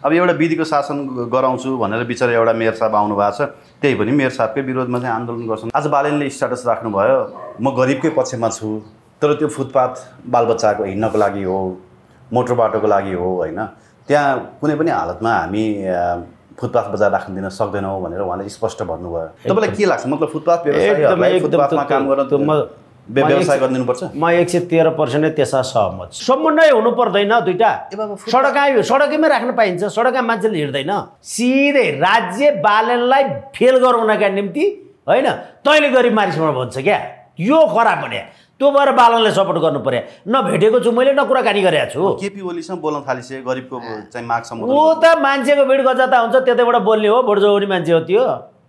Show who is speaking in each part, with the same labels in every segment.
Speaker 1: अब एउटा विधिको शासन गराउँछु भनेर बिचरा एउटा मेयर साहब आउनु भएको छ, त्यही पनि मेयर साहबकै विरोधमा चाहिँ आन्दोलन गर्छन्। आज बालेनले स्ट्याटस राख्नुभयो, म गरिबकै पक्षमा छु, तर त्यो फुटपाथ बालबच्चाको हिँड्नको लागि हो, मोटर बाटोको लागि हो होइन, त्यहाँ कुनै पनि हालतमा हामी फुटपाथ बजार राख्न दिन सक्दैनौँ भनेर उहाँले स्पष्ट भन्नुभयो। तपाईँलाई के लाग्छ, मतलब फुटपाथ व्यवसायीहरूलाई फुटपाथमा काम गर्न व्यवसाय गरिदिनुपर्छ?
Speaker 2: म 113% त्यसमा सहमत छु। समन्वय हुनु पर्दैन दुईटा, सडकैमै राख्न पाइन्छ, सडकमा मान्छेले हिँड्दैन। सिधै राज्य बालेनलाई फेल गराउनका निम्ति होइन तैँले गरिब मानिसबाट भन्छ क्या, यो खराब भने त्यो भएर बालनलाई सपोर्ट गर्नु पर्यो। नभेटेको छु मैले, न कुराकानी गरेको छु।
Speaker 1: केपी ओलीसँग बोल्न थालिसक्यो, गरिबको चाहिँ माग सम्बोधन।
Speaker 2: ऊ त मान्छेको भिड गजाता हुन्छ, त्यतैबाट बोल्ने हो, भोट जोड्ने मान्छे हो त्यो,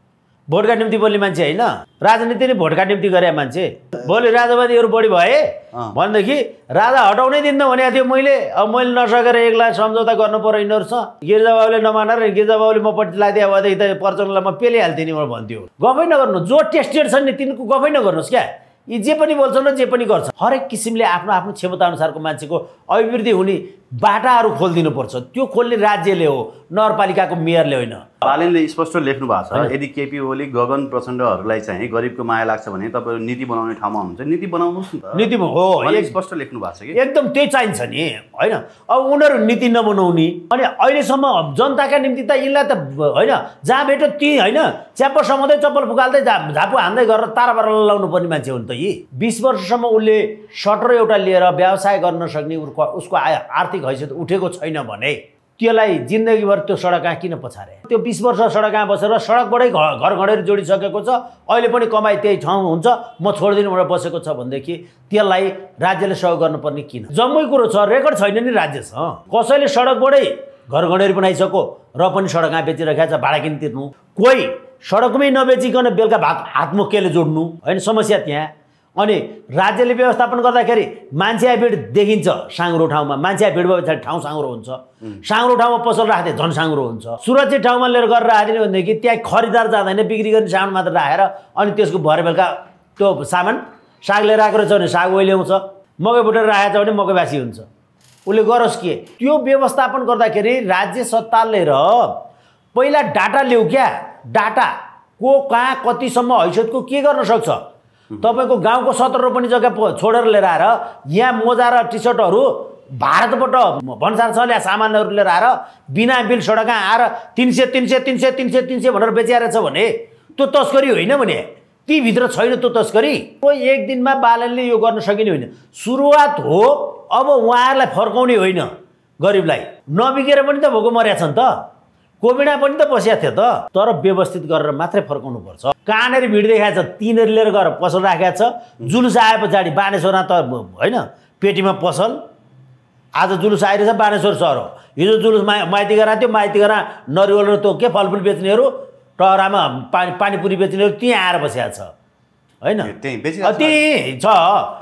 Speaker 2: भोटका निम्ति बोल्ने मान्छे होइन। राजनीति नै भोटका निम्ति गरे मान्छे। भोलि राजावादीहरू बढी भए भनेदेखि राजा हटाउनै दिन्न भनेको थियो मैले, अब मैले नसकेर एक्लै सम्झौता गर्नु पर्यो यिनीहरूसँग। गिर्जाबाबुले नमानेर गिर्जाबाबुले मपट्टि लगाइदियो भएदेखि त प्रचण्डलाई म पेलिहाल्थेँ नि भन्थ्यो। गफै नगर्नु, जो टेस्टेड छन् नि तिनको गफै नगर्नुहोस् क्या। यी जे पनि बोल्छन् र जे पनि गर्छन्, हरेक किसिमले आफ्नो आफ्नो क्षमता अनुसारको मान्छेको अभिवृद्धि हुने बाटाहरू खोलिदिनुपर्छ। त्यो खोल्ने राज्यले हो, नगरपालिकाको मेयरले होइन।
Speaker 1: बालेनले स्पष्ट लेख्नु भएको छ, यदि केपी ओली गगन प्रचण्डहरूलाई चाहिँ गरिबको माया लाग्छ भने तपाईँहरू नीति बनाउने ठाउँमा हुन्छ, नीति बनाउनुहोस् न त।
Speaker 2: नीति हो
Speaker 1: स्पष्ट लेख्नु भएको छ कि
Speaker 2: एकदम त्यही चाहिन्छ नि होइन। अब उनीहरू नीति नबनाउने अनि अहिलेसम्म जनताका निम्ति त यिनलाई त होइन जहाँ भेट्यो त्यहीँ होइन च्याप्प समाउँदै चप्पल फुकाल्दै झापु हान्दै गरेर ताराबारा लाउनु पर्ने मान्छे हो नि त। यी 20 वर्षसम्म उसले सटर एउटा लिएर व्यवसाय गर्न सक्ने उसको आर्थिक हैसियत उठेको छैन भने त्यसलाई जिन्दगीभर त्यो सडकमा किन पछारे? त्यो 20 वर्ष सडकमा बसेर सडकबाटै घर घडेर जोडिसकेको छ, अहिले पनि कमाइ त्यही ठाउँ हुन्छ, म छोडिदिनु भनेर बसेको छ भनेदेखि त्यसलाई राज्यले सहयोग गर्नुपर्ने किन? जम्मै कुरो छ, रेकर्ड छैन नि राज्यसँग। कसैले सडकबाटै घर घडेर बनाइसक्यो र पनि सडकमा बेचिरहेको छ, भाडा किन तिर्नु? कोही सडकमै नबेचिकन बेलुका भात हातमुख केले जोड्नु होइन, समस्या त्यहाँ। अनि राज्यले व्यवस्थापन गर्दाखेरि मान्छे भिड देखिन्छ साँग्रो ठाउँमा, मान्छे भिड भए पछाडि ठाउँ साँग्रो हुन्छ, साँग्रो ठाउँमा पसल राख्दै झन् साँग्रो हुन्छ। सुरक्षित ठाउँमा लिएर गरेर राखिदिने भनेदेखि त्यहाँ खरिदार जाँदैन, बिक्री गर्ने सामान मात्र राखेर अनि त्यसको भरे बेलुका त्यो सामान साग लिएर आएको रहेछ भने साग ओइल्याउँछ, मकै बुटेर राखेको छ भने मकै बासी हुन्छ। उसले गरोस् के? त्यो व्यवस्थापन गर्दाखेरि राज्य सत्ताले र पहिला डाटा ल्याऊ क्या, डाटा को कहाँ कतिसम्म हैसियतको के गर्न सक्छ। तपाईको गाउँको 17 रोपनी जग्गा छोडेर लिएर आएर यहाँ मोजा र टी सर्टहरू भारतबाट भन्सार चल्या सामानहरू लिएर आएर बिना बिल सडकमा आएर 300 भनेर बेचिरहेको छ भने त्यो तस्करी होइन भने ती भित्र छैन त्यो तस्करी। कोही एक दिनमा बालनले यो गर्न सकिने होइन, सुरुवात हो। अब उहाँहरूलाई फर्काउने होइन, गरिबलाई नबिकेर पनि त भोको मर्या छ नि त, कोभिडमा पनि त बसिया थियो त, तर व्यवस्थित गरेर मात्रै फर्काउनु पर्छ। कहाँनिर भिड देखाएको छ, तिनीहरू लिएर गएर पसल राखेको छ, जुलुस आए पछाडि बानेश्वरमा त होइन पेटीमा पसल। आज जुलुस आइरहेछ बानेश्वर सहर हो, हिजो जुलुस माइतीघरा थियो, माइतीघरा नरिवल र त्यो के फलफुल बेच्नेहरू, टहरामा पानीपुरी बेच्नेहरू त्यहीँ आएर बसिया छ होइन, त्यही छ।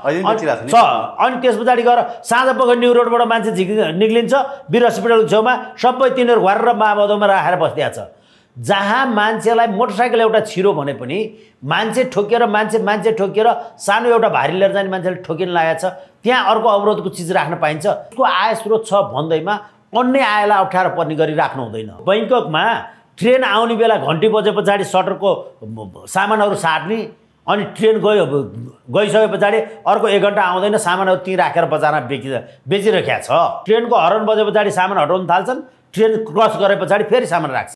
Speaker 2: अनि त्यस पछाडि गएर साँझ पख न्यु रोडबाट मान्छे निक्लिन्छ, वीर हस्पिटलको छेउमा सबै तिनीहरू घर र माभदौमा राखेर बसिदिया छ। जहाँ मान्छेलाई मोटरसाइकल एउटा छिरो भने पनि मान्छे ठोकिएर मान्छे ठोकिएर सानो एउटा भारी लिएर जाने मान्छेले ठोकिन लागेको छ, त्यहाँ अर्को अवरोधको चिज राख्न पाइन्छ। उसको आय स्रोत छ भन्दैमा अन्य आयलाई अप्ठ्यारो पर्ने गरी राख्नु हुँदैन। बैंककमा ट्रेन आउने बेला घन्टी बजे पछाडि सटरको सामानहरू साट्ने, अनि ट्रेन गइसके पछाडि अर्को 1 घन्टा आउँदैन, सामानहरू त्यहीँ राखेर बजारमा बेचिरहेको छ। ट्रेनको हर्न बजे पछाडि सामान हटाउन थाल्छन्, ट्रेन क्रस गरे पछाडि फेरि सामान राख्छ।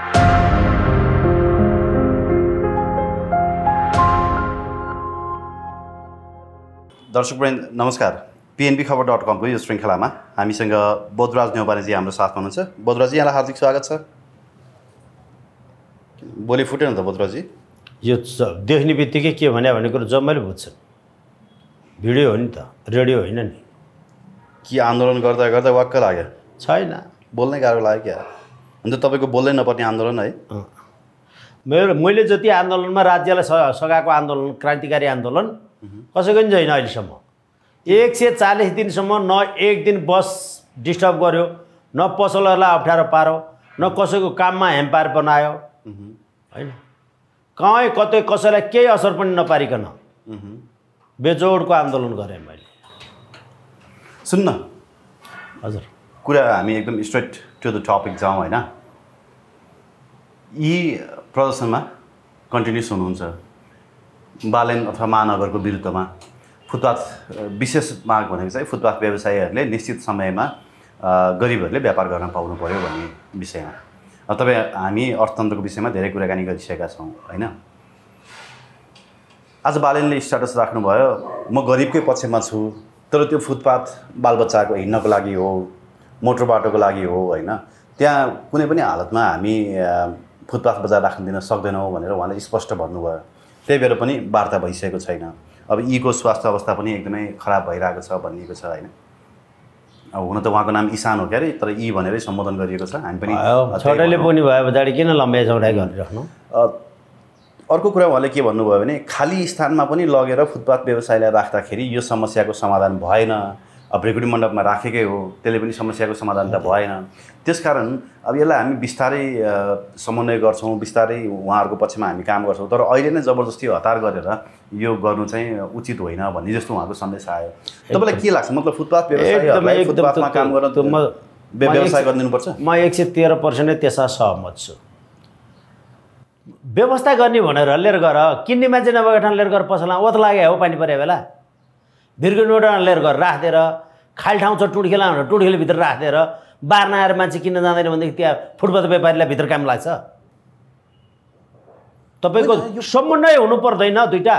Speaker 1: दर्शकवृन्द नमस्कार, PNB खबर.com को यो श्रृङ्खलामा हामीसँग बोधराज न्यौपानेजी हाम्रो साथमा हुनुहुन्छ। बोधराजी, यहाँलाई हार्दिक स्वागत छ। बोली फुटेन त बोधराजी?
Speaker 2: यो देख्ने बित्तिकै के भन्ने कुरो जम्मैले बुझ्छन्, भिडियो हो नि त, रेडियो होइन नि।
Speaker 1: के आन्दोलन गर्दा गर्दा वाक्क लाग्यो?
Speaker 2: छैन,
Speaker 1: बोल्नै गाह्रो लाग्यो क्या? अन्त तपाईँको बोल्नै नपर्ने आन्दोलन है?
Speaker 2: मैले जति आन्दोलनमा राज्यलाई सघाएको आन्दोलन, क्रान्तिकारी आन्दोलन कसैको पनि छैन अहिलेसम्म। 140 दिनसम्म न एक दिन बस डिस्टर्ब गर्यो, न पसलहरूलाई अप्ठ्यारो पार्यो, न कसैको काममा हेम्पार बनायो होइन, कहीँ कतै कसैलाई केही असर पनि नपारिकन बेजोडको आन्दोलन गरेँ मैले।
Speaker 1: सुन्न
Speaker 2: हजुर,
Speaker 1: कुरा हामी एकदम स्ट्रेट टु द टपिक जाउँ होइन। यी प्रदर्शनमा कन्टिन्युस हुनुहुन्छ बालेन अथवा महानगरको विरुद्धमा फुटपाथ विशेष माग भनेको चाहिँ फुटपाथ व्यवसायीहरूले निश्चित समयमा गरिबहरूले व्यापार गर्न पाउनु पर्यो भन्ने विषयमा। तपाईँ हामी अर्थतन्त्रको विषयमा धेरै कुराकानी गरिसकेका छौँ होइन। आज बालेनले स्ट्याटस राख्नुभयो म गरिबकै पक्षमा छु, तर त्यो फुटपाथ बालबच्चाको हिँड्नको लागि हो, मोटर बाटोको लागि हो होइन। त्यहाँ कुनै पनि हालतमा हामी फुटपाथ बजार राख्न दिन सक्दैनौँ भनेर उहाँले स्पष्ट भन्नुभयो। त्यही भएर पनि वार्ता भइसकेको छैन। अब यीको स्वास्थ्य अवस्था पनि एकदमै खराब भइरहेको छ भनिएको छ होइन। अब हुन त उहाँको नाम ईशान हो क्या अरे, तर यी भनेरै सम्बोधन गरिएको छ। हामी पनि
Speaker 2: छोटैले पनि भयो पछाडि किन लम्बाइ चौडाइ गरिराख्नु।
Speaker 1: अर्को कुरा उहाँले के भन्नुभयो भने खाली स्थानमा पनि लगेर फुटपाथ व्यवसायलाई राख्दाखेरि यो समस्याको समाधान भएन। अब भ्रिकुटी मण्डपमा राखेकै हो, त्यसले पनि समस्याको समाधान त भएन। त्यसकारण अब यसलाई हामी बिस्तारै समन्वय गर्छौँ, बिस्तारै उहाँहरूको पक्षमा हामी काम गर्छौँ, तर अहिले नै जबरजस्ती हतार गरेर यो गर्नु चाहिँ उचित होइन भन्ने जस्तो उहाँको सन्देश आयो। तपाईँलाई के लाग्छ? मतलब फुटपाथ व्यवसायीहरूलाई फुटपाथमा काम गर्न व्यवसाय गरिदिनुपर्छ?
Speaker 2: म 113% त्यसमा सहमत छु। व्यवस्था गर्ने भनेर लिएर गएर किन्ने मान्छे नभएको ठाउँ लिएर गएर पसलमा ओत लाग्यो हो, पानी परे बेला भिर्गु नोटमा लिएर गएर राखिदिएर, खाली ठाउँ छ टुडखेला भनेर टुडखेलभित्र राखिदिएर बार नआएर मान्छे किन्न जाँदैन भनेदेखि त्यहाँ फुटपाथ व्यापारीलाई भित्र काम लाग्छ। तपाईँको समन्वय हुनु पर्दैन दुईवटा।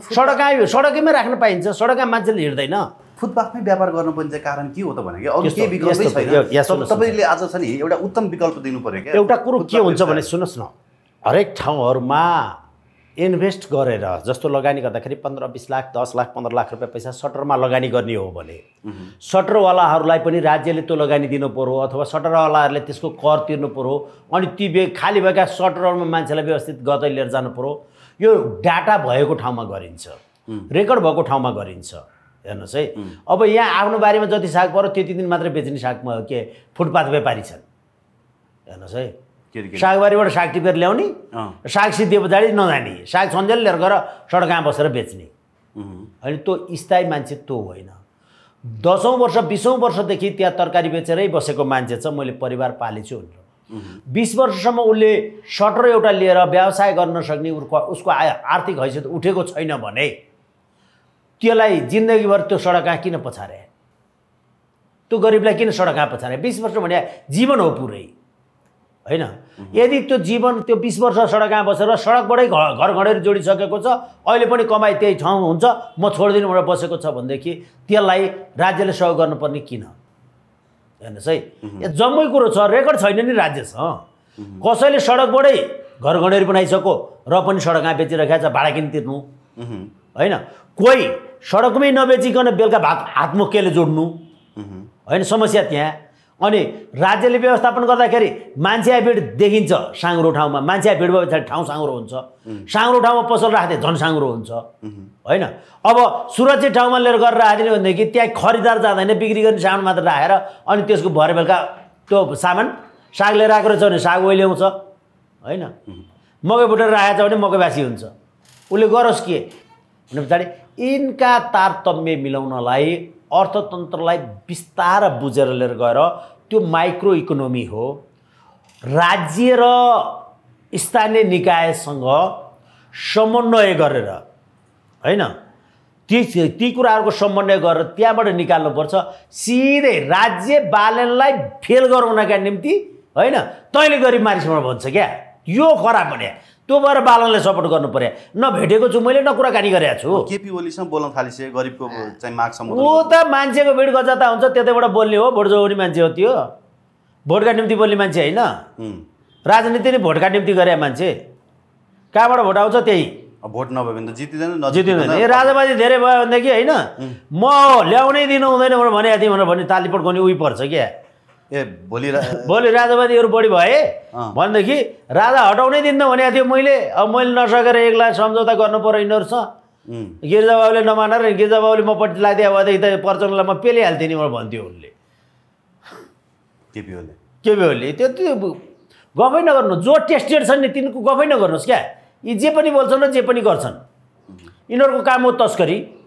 Speaker 2: सडकैमै राख्न पाइन्छ, सडकमा मान्छेले हिँड्दैन।
Speaker 1: फुटपाथमै व्यापार गर्नुपर्ने चाहिँ कारण के हो त भनेको अरू केही विकल्पै छैन। तपाईँले आज छ नि एउटा उत्तम विकल्प दिनु पर्यो क्या।
Speaker 2: एउटा कुरो के हुन्छ भने सुन्नुहोस् न, हरेक ठाउँहरूमा इन्भेस्ट गरेर जस्तो लगानी गर्दाखेरि 15-20 लाख 10 लाख 15 लाख रुपियाँ पैसा सटरमा लगानी गर्ने हो भने सटरवालाहरूलाई पनि राज्यले त्यो लगानी दिनु पर्यो अथवा सटरवालाहरूले त्यसको कर तिर्नु पर्यो। अनि ती खाली भएका सटरमा मान्छेलाई व्यवस्थित गर्दै लिएर जानु पर्यो। यो डाटा भएको ठाउँमा गरिन्छ, रेकर्ड भएको ठाउँमा गरिन्छ। हेर्नुहोस् है, अब यहाँ आफ्नो बारीमा जति साग पर्यो त्यति दिन मात्रै बेच्ने सागमा के फुटपाथ व्यापारी छन्। हेर्नुहोस् है, सागबारीबाट साग टिपेर ल्याउने, साग सिद्धिए पछाडि नजाने, साग सन्जेल लिएर गएर सडकमा बसेर बेच्ने। होइन, त्यो स्थायी मान्छे त्यो होइन। 10औं वर्ष 20औं वर्षदेखि त्यहाँ तरकारी बेचेरै बसेको मान्छे छ, मैले परिवार पालेछु भनेर 20 वर्षसम्म उसले सटर एउटा लिएर व्यवसाय गर्न सक्ने उसको आर्थिक हैसियत उठेको छैन भने त्यसलाई जिन्दगीभर त्यो सडकमा किन पछारे? त्यो गरिबलाई किन सडकमा पछारे? 20 वर्ष भने जीवन हो पुरै होइन। यदि त्यो जीवन त्यो 20 वर्ष सडकमा बसेर सडकबाटै घर घडेर जोडिसकेको छ, अहिले पनि कमाइ त्यही ठाउँ हुन्छ, म छोडिदिनु भनेर बसेको छ भनेदेखि त्यसलाई राज्यले सहयोग गर्नुपर्ने किन? हेर्नुहोस् है, यो जम्मै कुरो छ, रेकर्ड छैन नि राज्यसँग। कसैले सडकबाटै घर घडेर बनाइसक्यो र पनि सडकमा बेचिरहेको छ, भाडा किन तिर्नु होइन। कोही सडकमै नबेचिकन बेलुका भात हातमुखले जोड्नु होइन, समस्या त्यहाँ। अनि राज्यले व्यवस्थापन गर्दाखेरि मान्छे भिड देखिन्छ साँग्रो ठाउँमा, मान्छे भिड भयो पछाडि ठाउँ साँग्रो हुन्छ, साँग्रो ठाउँमा पसल राख्दै झन् साँग्रो हुन्छ होइन। अब सुरक्षित ठाउँमा लिएर गरेर राखिदिने भनेदेखि त्यहाँ खरिदार जाँदैन, बिक्री गर्ने सामान मात्र राखेर अनि त्यसको भरे बेलुका त्यो सामान साग लिएर आएको रहेछ भने साग ओइल्याउँछ होइन। मकै बुटेर राखेको छ भने मकै बासी हुन्छ, उसले गरोस् के भने पछाडि यिनका तारतम्य मिलाउनलाई अर्थतन्त्रलाई बिस्तारै बुझेर लिएर गएर त्यो माइक्रो इकोनोमी हो। राज्य र स्थानीय निकायसँग समन्वय गरेर होइन, ती कुराहरूको समन्वय गरेर त्यहाँबाट निकाल्नुपर्छ। सिधै राज्य बालनलाई फेल गराउनका निम्ति होइन, तैँले गरिब मानिसबाट भन्छ क्या, यो खराब भने त्यो भएर बालनलाई सपोर्ट गर्नु पर्यो। नभेटेको छु मैले, न कुराकानी गरेको छु।
Speaker 1: केपी ओलीसँग बोल्न थालिसक्यो, गरिबको चाहिँ माग सम्बोधन।
Speaker 2: ऊ त मान्छेको भिड गजाता हुन्छ, त्यतैबाट बोल्ने हो, भोट जोगाउने मान्छे हो त्यो। भोटका निम्ति बोल्ने मान्छे होइन, राजनीति नै भोटका निम्ति गरे मान्छे। कहाँबाट भोट आउँछ त्यही,
Speaker 1: भोट नभयो भने त जितिँदैन।
Speaker 2: ए राजाबाजी धेरै भयो भनेदेखि होइन, म ल्याउनै दिनु हुँदैन भनेर भनेको थिएँ भनेर भने ताली पड्काउने उही पर्छ क्या। भोलि राजावादीहरू बढी भए भनेदेखि राजा हटाउनै दिन्न भनेको थियो मैले। अब मैले नसकेर एक्ला सम्झौता गर्नु पर्यो यिनीहरूसँग। गिर्जाबाबुले नमानेर गिर्जाबाबुले म पट्टि लगाइदियो भएदेखि त पर्चनलाई म पेलिहाल्थेँ नि भनेर भन्थ्यो उनले, केपी ओलीले। त्यो गफै नगर्नु, जो टेस्टेड छन् नि तिनको गफै नगर्नुहोस् क्या। यी जे पनि बोल्छन् र जे पनि गर्छन्, यिनीहरूको काम हो तस्करी।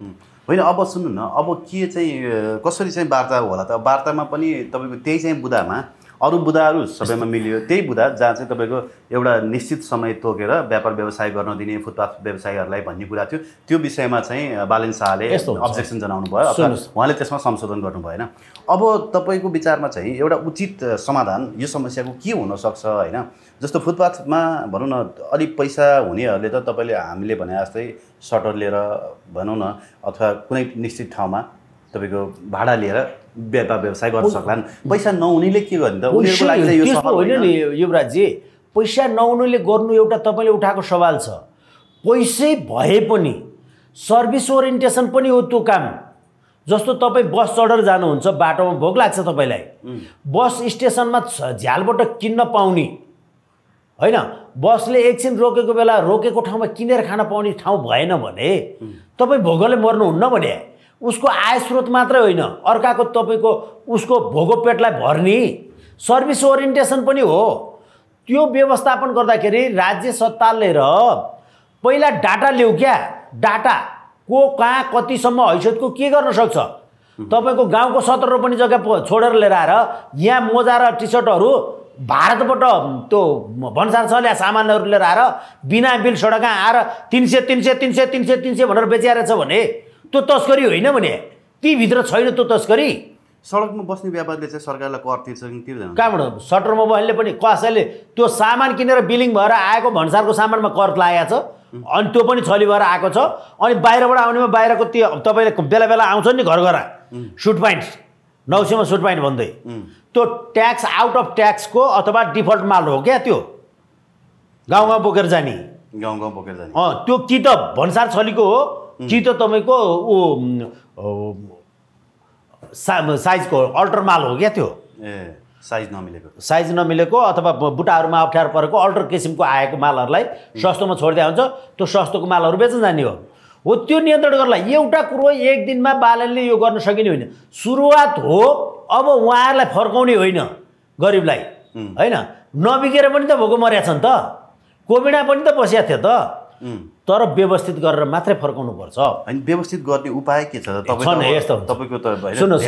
Speaker 1: होइन अब सुन्नु न, अब के चाहिँ कसरी चाहिँ वार्ता होला त? वार्तामा पनि तपाईँको त्यही चाहिँ बुदामा अरू बुदाहरू सबैमा मिलियो, त्यही बुदा जहाँ चाहिँ तपाईँको एउटा निश्चित समय तोकेर व्यापार व्यवसाय गर्न दिने फुटपाथ व्यवसायीहरूलाई भन्ने कुरा थियो। त्यो विषयमा चाहिँ बालेन शाहले अब्जेक्सन जनाउनु भयो अथवा उहाँले त्यसमा संशोधन गर्नु भएन। अब तपाईँको विचारमा चाहिँ एउटा उचित समाधान यो समस्याको के हुनसक्छ होइन? जस्तो फुटपाथमा भनौँ न अलिक पैसा हुनेहरूले त तपाईँले हामीले भने जस्तै सटर लिएर भनौँ न अथवा कुनै निश्चित ठाउँमा तपाईँको भाडा लिएर व्यापार व्यवसाय गर्न सक्लान्। पैसा नहुनेले के गर्ने त? उनीहरूको लागि चाहिँ यो सफल
Speaker 2: होइन नि युवराजजी, पैसा नहुनेले गर्नु एउटा तपाईँले उठाएको सवाल छ। पैसै भए पनि सर्भिस ओरिएन्टेसन पनि हो त्यो काम। जस्तो तपाईँ बस चढेर जानुहुन्छ, बाटोमा भोक लाग्छ तपाईँलाई, बस स्टेसनमा झ्यालबाट किन्न पाउने होइन, बसले एकछिन रोकेको बेला रोकेको ठाउँमा किनेर खान पाउने ठाउँ भएन भने तपाईँ भोकले मर्नुहुन्न भने उसको आय स्रोत मात्रै होइन, अर्काको तपाईँको उसको भोगो पेटलाई भर्ने सर्भिस ओरिएन्टेसन पनि हो। त्यो व्यवस्थापन गर्दाखेरि राज्य सत्ताले र पहिला डाटा ल्याऊ क्या, डाटा को कहाँ कतिसम्म हैसियतको के गर्न सक्छ। तपाईँको गाउँको 17 रोपनी जग्गा छोडेर लिएर आएर यहाँ मोजा र टी सर्टहरू भारतबाट त्यो भन्सार चल्या सामानहरू लिएर आएर बिना बिल सडकमा आएर 300 भनेर बेचिरहेछ भने त्यो तस्करी होइन भने ती भित्र छैन त्यो तस्करी।
Speaker 1: सडकमा बस्ने व्यापारीले चाहिँ सरकारलाई कर तिर्छ कि तिर्दैन?
Speaker 2: कहाँबाट? सटरमा बस्नेले पनि कसैले त्यो सामान किनेर बिलिङ भएर आएको भन्सारको सामानमा कर लागेको छ अनि त्यो पनि छली भएर आएको छ। अनि बाहिरबाट आउनेमा बाहिरको त्यो तपाईँले बेला बेला आउँछ नि घर सुट प्यान्ट 900मा सुट प्यान्ट भन्दै त्यो ट्याक्स आउट अफ ट्याक्सको अथवा डिफल्ट माल हो क्या, त्यो गाउँमा बोकेर जाने,
Speaker 1: गाउँ बोकेर जाने
Speaker 2: त्यो कि त भन्सार छलीको हो कि त तपाईँको साइजको अल्टर माल हो क्या, त्यो साइज नमिलेको अथवा बुट्टाहरूमा अप्ठ्यारो परेको अल्टर किसिमको आएको मालहरूलाई सस्तोमा छोड्दै हुन्छ, त्यो सस्तोको मालहरू बेच्न जाने हो। त्यो नियन्त्रण गर्नलाई एउटा कुरो एक दिनमा बालनले यो गर्न सकिने होइन, सुरुवात हो। अब उहाँहरूलाई फर्काउने होइन गरिबलाई होइन, नबिगेर पनि त भोको मर्या छ नि त, कोभिडमा पनि त बसिया थियो त, तर व्यवस्थित गरेर मात्रै फर्काउनु पर्छ।
Speaker 1: होइन व्यवस्थित गर्ने उपाय के छ तपाईँको? त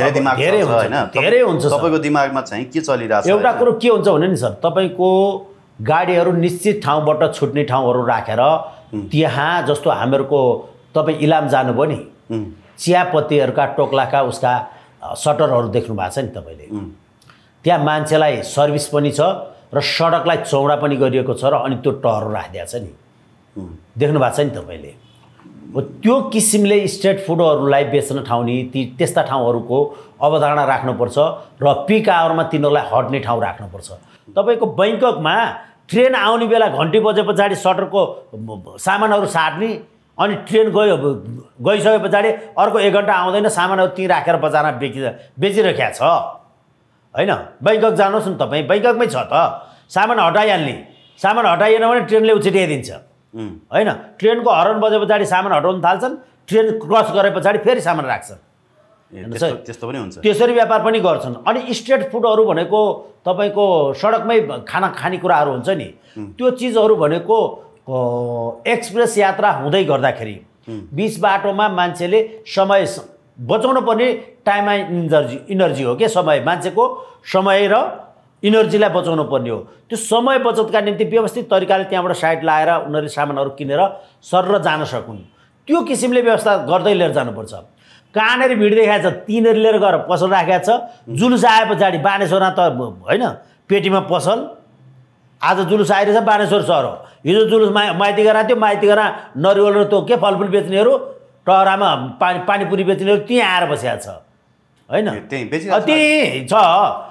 Speaker 2: धेरै हुन्छ
Speaker 1: तपाईँको दिमागमा चाहिँ के चलिरहेछ?
Speaker 2: एउटा कुरो के हुन्छ भने नि सर, तपाईँको गाडीहरू निश्चित ठाउँबाट छुट्ने ठाउँहरू राखेर त्यहाँ जस्तो हामीहरूको तपाईँ इलाम जानुभयो नि, चियापत्तीहरूका टोक्लाका उसका सटरहरू देख्नु भएको छ नि तपाईँले, त्यहाँ मान्छेलाई सर्भिस पनि छ र सडकलाई चौडा पनि गरिएको छ र अनि त्यो टहरू राखिदिएको छ नि, देख्नु भएको छ नि तपाईँले। त्यो किसिमले स्ट्रिट फुडहरूलाई बेच्न ठाउने त्यस्ता ठाउँहरूको अवधारणा राख्नुपर्छ र पिक आवरमा तिनीहरूलाई हट्ने ठाउँ राख्नुपर्छ। तपाईँको बैङ्ककमा ट्रेन आउने बेला घन्टी बजे पछाडि सटरको सामानहरू साट्ने, अनि ट्रेन गइसके पछाडि अर्को 1 घन्टा आउँदैन, सामानहरू त्यहीँ राखेर बजारमा बेचिरहेको छ होइन। बैङ्कक जानुहोस् न तपाईँ, बैङ्ककमै छ त, सामान हटाइहाल्ने, सामान हटाइएन भने ट्रेनले उछिटिदिन्छ होइन। ट्रेनको हर्न बजे पछाडि सामान हटाउन थाल्छन्, ट्रेन क्रस गरे पछाडि फेरि सामान राख्छन्,
Speaker 1: त्यस्तो पनि हुन्छ।
Speaker 2: त्यसरी व्यापार पनि गर्छन्। अनि स्ट्रिट फुडहरू भनेको तपाईँको सडकमै खानेकुराहरू हुन्छ नि, त्यो चिजहरू भनेको एक्सप्रेस यात्रा हुँदै गर्दाखेरि बिच बाटोमा मान्छेले समय बचाउनु पर्ने टाइम एन्ड इनर्जी हो क्या, समय मान्छेको समय र इनर्जीलाई बचाउनु पर्ने हो। त्यो समय बचतका निम्ति व्यवस्थित तरिकाले त्यहाँबाट साइड लाएर उनीहरूले सामानहरू किनेर सर जान सकुन्, त्यो किसिमले व्यवस्था गर्दै लिएर जानुपर्छ। कहाँनिर भिड देखाएको छ तिनीहरू लिएर गएर पसल राखेको छ, जुलुस आए पछाडि बानेश्वरमा त होइन पेटीमा पसल, आज जुलुस आइरहेछ बानेश्वर सहर हो, हिजो जुलुस माइतीघरा थियो, माइतीघरा नरिवल र त्यो के फलफुल बेच्नेहरू, टहरामा पानीपुरी बेच्नेहरू त्यहीँ आएर बसेको छ होइन, त्यही छ।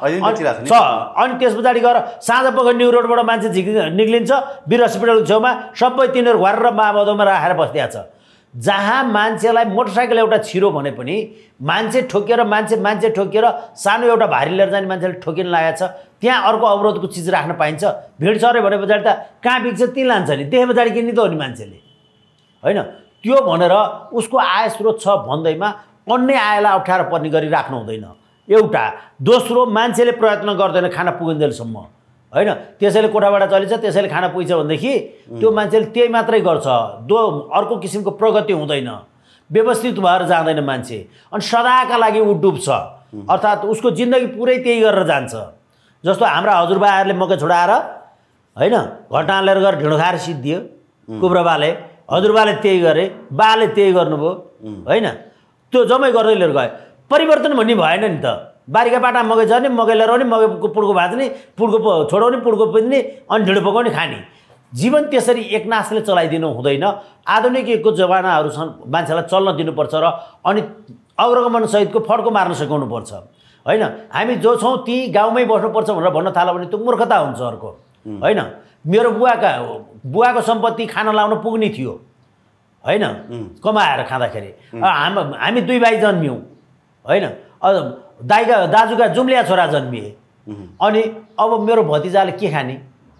Speaker 2: अनि त्यस पछाडि गएर साँझ पख न्यु रोडबाट मान्छे निक्लिन्छ, वीर हस्पिटलको छेउमा सबै तिनीहरू घर र माओवादीमा राखेर बसिदिएको छ, जहाँ मान्छेलाई मोटरसाइकल एउटा छिरो भने पनि मान्छे ठोकिएर मान्छे ठोकिएर सानो एउटा भारी लिएर जाने मान्छेले ठोकिन लागेको छ, त्यहाँ अर्को अवरोधको चिज राख्न पाइन्छ। भिड सऱ्यो भने पछाडि त कहाँ बिग्छ त्यहीँ लान्छ नि, त्यही पछाडि किन्ने त हो नि मान्छेले होइन। त्यो भनेर उसको आय स्रोत छ भन्दैमा अन्य आयलाई अप्ठ्यारो पर्ने गरी राख्नु हुँदैन एउटा। दोस्रो, मान्छेले प्रयत्न गर्दैन खाना पुगिन्जेलसम्म होइन, त्यसैले कोठाबाट चलिन्छ, त्यसैले खाना पुग्छ भनेदेखि त्यो मान्छेले त्यही मात्रै गर्छ, अर्को किसिमको प्रगति हुँदैन। व्यवस्थित भएर जाँदैन मान्छे अनि सदाका लागि ऊ डुब्छ अर्थात् उसको जिन्दगी पुरै त्यही गरेर जान्छ जस्तो हाम्रा हजुरबाहरूले मकै छोडाएर होइन घट्टा हालेर गएर ढिँडो खाएर सिद्धियो कुब्राबाले हजुरबाले त्यही गरे बाले त्यही गर्नुभयो होइन त्यो जम्मै गर्दै लिएर गयो परिवर्तन भन्ने भएन नि त बारीका बाटामा मकै झर्ने मकै लिएर आउने मकैको पुड्को भाँच्ने पुड्को छोडाउने पुड्को पिन्ने अनि ढिँडो पकाउने खाने जीवन त्यसरी एकनासले चलाइदिनु हुँदैन आधुनिक युगको जमानाहरू छन् मान्छेलाई चल्न दिनुपर्छ र अनि अग्रगमन सहितको फड्को मार्न सिकाउनुपर्छ होइन हामी जो छौँ ती गाउँमै बस्नुपर्छ भनेर भन्न थाल्यो भने त्यो मूर्खता हुन्छ अर्को होइन मेरो बुवाको सम्पत्ति खाना लाउन पुग्ने थियो होइन कमाएर खाँदाखेरि हामी 2 भाइ जन्मियौँ होइन दाजुका जुम्लिया छोरा जन्मिए अनि अब मेरो भतिजाले के खाने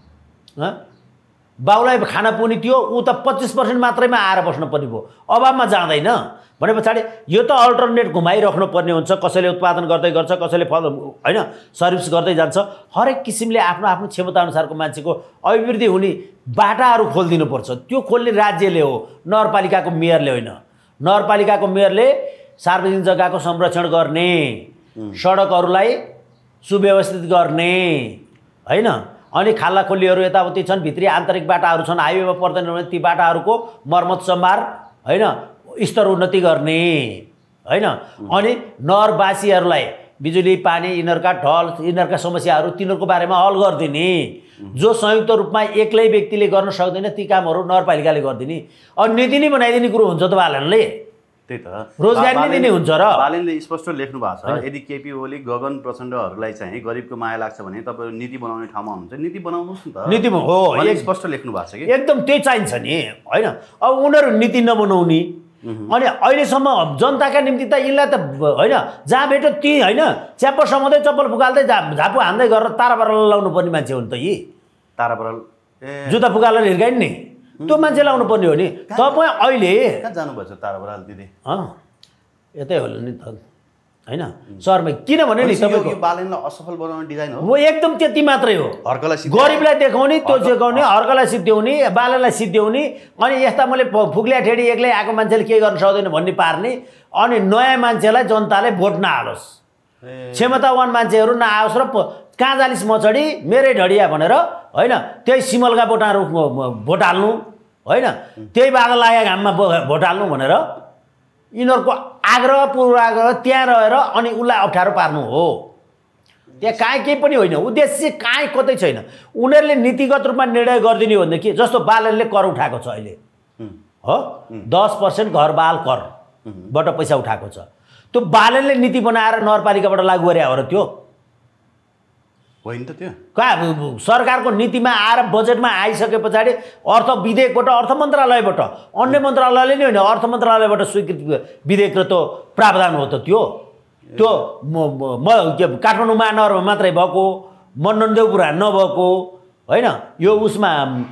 Speaker 2: बाउलाई खाना पुग्ने थियो ऊ त 25% मात्रैमा आएर बस्नुपर्ने भयो अभावमा जाँदैन भने पछाडि यो त अल्टरनेट घुमाइराख्नु पर्ने हुन्छ कसैले उत्पादन गर्दै गर्छ कसैले होइन सर्भिस गर्दै जान्छ हरेक किसिमले आफ्नो आफ्नो क्षमताअनुसारको मान्छेको अभिवृद्धि हुने बाटाहरू खोलिदिनुपर्छ त्यो खोल्ने राज्यले हो नगरपालिकाको मेयरले होइन नगरपालिकाको मेयरले सार्वजनिक जग्गाको संरक्षण गर्ने सडकहरूलाई सुव्यवस्थित गर्ने होइन अनि खाल्ला खोल्लीहरू यताउति छन् भित्री आन्तरिक बाटाहरू छन् हाइवेमा पर्दैन भने ती बाटाहरूको मर्मत सम्हार होइन स्तर उन्नति गर्ने होइन अनि नगरवासीहरूलाई बिजुली पानी यिनीहरूका ढल यिनीहरूका समस्याहरू तिनीहरूको बारेमा हल गरिदिने जो संयुक्त रूपमा एक्लै व्यक्तिले गर्न सक्दैन ती कामहरू नगरपालिकाले गरिदिने अनि नीति नै बनाइदिने कुरो हुन्छ त बालनले
Speaker 1: त्यही त
Speaker 2: रोजगार नीति नै हुन्छ र
Speaker 1: बालनले स्पष्ट लेख्नु भएको छ यदि केपी ओली गगन प्रचण्डहरूलाई चाहिँ गरिबको माया लाग्छ भने तपाईहरु नीति बनाउने ठाउँमा हुनुहुन्छ नीति बनाउनुस् न त
Speaker 2: नीति हो
Speaker 1: स्पष्ट लेख्नु भएको छ कि
Speaker 2: एकदम त्यही चाहिन्छ नि होइन अब उनीहरू नीति नबनाउने अनि अहिलेसम्म जनताका निम्ति त यिनलाई त होइन जहाँ भेट्यो ती होइन च्याप्प समाउँदै चप्पल फुकाल्दै झापु हान्दै गरेर ताराबरल लाउनु पर्ने मान्छे हो नि त यी
Speaker 1: ताराबरल
Speaker 2: जुत्ता फुकालेर हिर्काइन नि त्यो मान्छे लाउनु पर्ने हो नि तपाईँ अहिले
Speaker 1: कहाँ जानुभएछ ताराबरल दिदी
Speaker 2: यतै होला नि त होइन सहरमा किनभने नि
Speaker 1: तपाईँको बालनलाई असफल बनाउने डिजाइन हो
Speaker 2: एकदम त्यति मात्रै हो
Speaker 1: हर्कलाई
Speaker 2: गरिबलाई देखाउने त्यो देखाउने हर्कलाई सिद्ध्याउने बालनलाई सिद्ध्याउने अनि यस्ता मैले फुक्लिया ठेडी एक्लै आएको मान्छेले केही गर्न सक्दैन भन्ने पार्ने अनि नयाँ मान्छेलाई जनताले भोट नहालोस् क्षमतावान मान्छेहरू नआओस् र कहाँ जालिस मछडी मेरै ढडिया भनेर होइन त्यही सिमलका बोटाहरू भोट हाल्नु होइन त्यही बादल लागेको घाममा भोट हाल्नु भनेर यिनीहरूको आग्रह पूर्वाग्रह त्यहाँ रहेर अनि उसलाई अप्ठ्यारो पार्नु हो त्यहाँ काहीँ केही पनि होइन उद्देश्य काहीँ कतै छैन उनीहरूले नीतिगत रूपमा निर्णय गरिदिने हो भने कि जस्तो बालनले कर उठाएको छ अहिले हो 10% घरबाल करबाट पैसा उठाएको छ त्यो बालनले नीति बनाएर नगरपालिकाबाट लागू गरे हो र त्यो
Speaker 1: होइन त त्यो
Speaker 2: कहाँ सरकारको नीतिमा आएर बजेटमा आइसके पछाडि अर्थ विधेयकबाट अर्थ मन्त्रालयबाट अन्य मन्त्रालयले नै होइन अर्थ मन्त्रालयबाट स्वीकृत विधेयक र त्यो प्रावधान हो त त्यो काठमाडौँ महानगरमा मात्रै भएको मननदेवपुरा नभएको होइन यो उसमा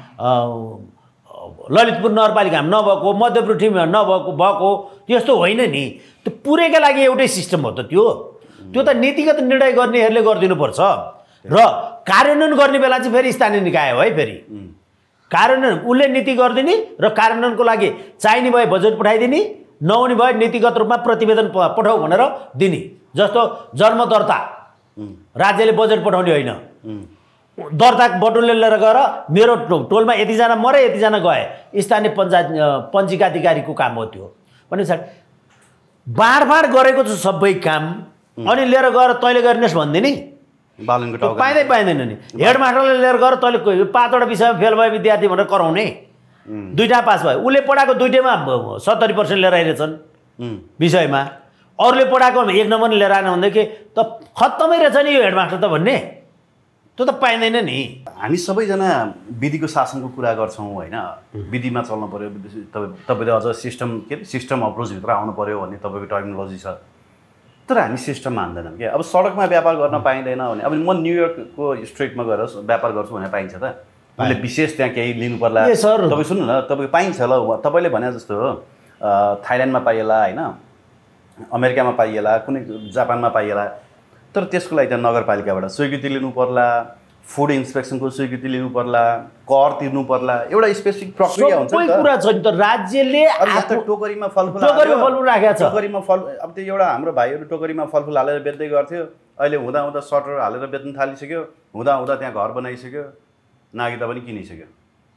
Speaker 2: ललितपुर नगरपालिकामा नभएको मध्यपृथ्वीमा भएको त्यस्तो होइन नि त्यो पुरैका लागि एउटै सिस्टम हो त त्यो त नीतिगत निर्णय गर्नेहरूले गरिदिनुपर्छ र कार्यान्वयन गर्ने बेला चाहिँ फेरि स्थानीय निकाय हो है फेरि कार्यान्वयन उसले नीति गरिदिने र कार्यान्वयनको लागि चाहिने भए बजेट पठाइदिने नहुने भए नीतिगत रूपमा प्रतिवेदन पठाऊ भनेर दिने जस्तो जन्म दर्ता राज्यले बजेट पठाउने होइन दर्ता बटुलले लिएर गएर मेरो टोलमा यतिजना मरे यतिजना गए स्थानीय पञ्जीका अधिकारीको काम हो त्यो भनेपछि बाँडफाँड गरेको छ सबै काम अनि लिएर गएर तैँले गरिनेस् भनिदिने
Speaker 1: बालनको टाउका
Speaker 2: पाइँदैन नि हेडमास्टरले लिएर गएर तैँले 5वटा विषयमा फेल भए विद्यार्थी भनेर कराउने 2टा पास भयो उसले पढाएको 2टैमा 70% लिएर आइरहेछन् विषयमा अरूले पढाएको 1 नम्बर लिएर आएन भनेदेखि त खत्तमै रहेछ नि यो हेडमास्टर त भन्ने त्यो त पाइँदैन नि
Speaker 1: हामी सबैजना विधिको शासनको कुरा गर्छौँ होइन विधिमा चल्नु पर्यो तपाईँले अझ सिस्टम अप्रोचभित्र आउनु पर्यो भन्ने तपाईँको टर्मिनोलोजी छ तर हामी सिस्टम मान्दैनौँ क्या अब सडकमा व्यापार गर्न पाइँदैन भने अब म न्युयोर्कको स्ट्रिटमा गएर व्यापार गर्छु भनेर पाइन्छ त उसले विशेष त्यहाँ केही लिनु पर्ला तपाईँ सुन्नु न तपाईँको पाइन्छ ल तपाईँले भने जस्तो हो थाइल्यान्डमा पाइएला होइन अमेरिकामा पाइएला कुनै जापानमा पाइएला तर त्यसको लागि त नगरपालिकाबाट स्वीकृति लिनु पर्ला फुड इन्सपेक्सनको स्वीकृति लिनु पर्ला, कर तिर्नु पर्ला, एउटा स्पेसिफिक प्रक्रिया हुन्छ
Speaker 2: सबै कुरा छ नि त। राज्यले
Speaker 1: टोकरीमा फलफुल
Speaker 2: राखेको छ।
Speaker 1: टोकरीमा फल अब त्यो एउटा हाम्रो भाइहरू टोकरीमा फलफुल हालेर बेच्दै गर्थ्यो, अहिले हुँदा हुँदा सटर हालेर बेच्न थालिसक्यो, हुँदा हुँदा त्यहाँ घर बनाइसक्यो, नागरिकता पनि किनिसक्यो।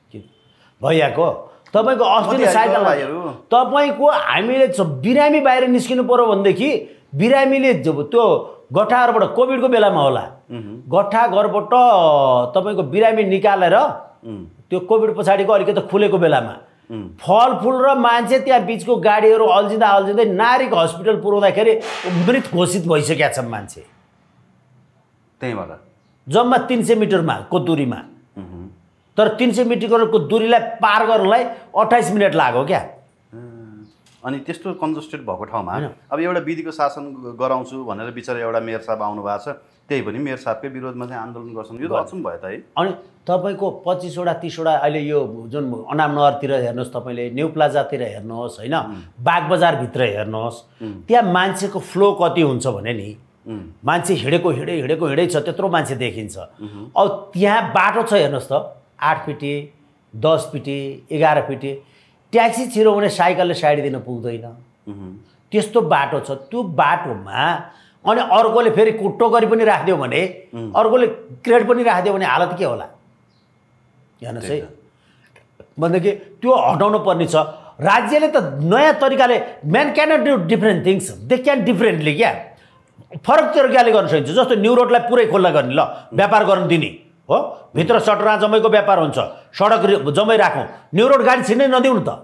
Speaker 2: भइहाल्यो तपाईँको अस्ट्रेलिया साइकल
Speaker 1: भाइहरू
Speaker 2: तपाईँको हामीले बिरामी बाहिर निस्किनु पर्यो भनेदेखि बिरामीले त्यो गठाहरूबाट कोभिडको बेलामा होला गठाघरबाट तपाईँको बिरामी निकालेर त्यो कोभिड पछाडिको अलिकति खुलेको बेलामा फलफुल र मान्छे त्यहाँ बिचको गाडीहरू अल्झिँदै नारीको हस्पिटल पुर्याउँदाखेरि मृत घोषित भइसकेका छन् मान्छे
Speaker 1: त्यहीँबाट
Speaker 2: जम्मा 300 मिटरमा को दूरीमा। तर 300 मिटरको दूरीलाई पार गर्नलाई 28 मिनट लाग्यो क्या।
Speaker 1: अनि त्यस्तो कन्जस्टेड भएको ठाउँमा अब एउटा विधिको शासन गराउँछु भनेर बिचरा एउटा मेयर साहब आउनु भएको छ, त्यही पनि मेयर साहबकै विरोधमा चाहिँ आन्दोलन गर्छन्, यो त अचम्म भयो त है।
Speaker 2: अनि तपाईँको 25वटा 30वटा अहिले यो जुन अनाम नगरतिर हेर्नुहोस्, तपाईँले न्यू प्लाजातिर हेर्नुहोस् होइन, बाग बजारभित्र हेर्नुहोस्, त्यहाँ मान्छेको फ्लो कति हुन्छ भने नि मान्छे हिँडै छ, त्यत्रो मान्छे देखिन्छ। अब त्यहाँ बाटो छ हेर्नुहोस् त 8 फिटे 10 फिटे 11 फिटे, ट्याक्सी छिरो भने साइकलले साइड दिन पुग्दैन, त्यस्तो बाटो छ। त्यो बाटोमा अनि अर्कोले फेरि टोकरी पनि राखिदियो भने, अर्कोले क्रेड पनि राखिदियो भने हालत के होला हेर्नुहोस् है। भनेदेखि त्यो हटाउनु पर्ने छ। राज्यले त नयाँ तरिकाले man cannot do different things, they can differently क्या, फरक तरिकाले गर्न सकिन्छ। जस्तो न्यू रोडलाई पुरै खुल्ला गर्ने, ल व्यापार गर्न दिने हो, भित्र सटरा जम्मैको व्यापार हुन्छ, सडक जम्मै राखौँ, न्यू रोड गाडी छिर्नै नदिउँ त।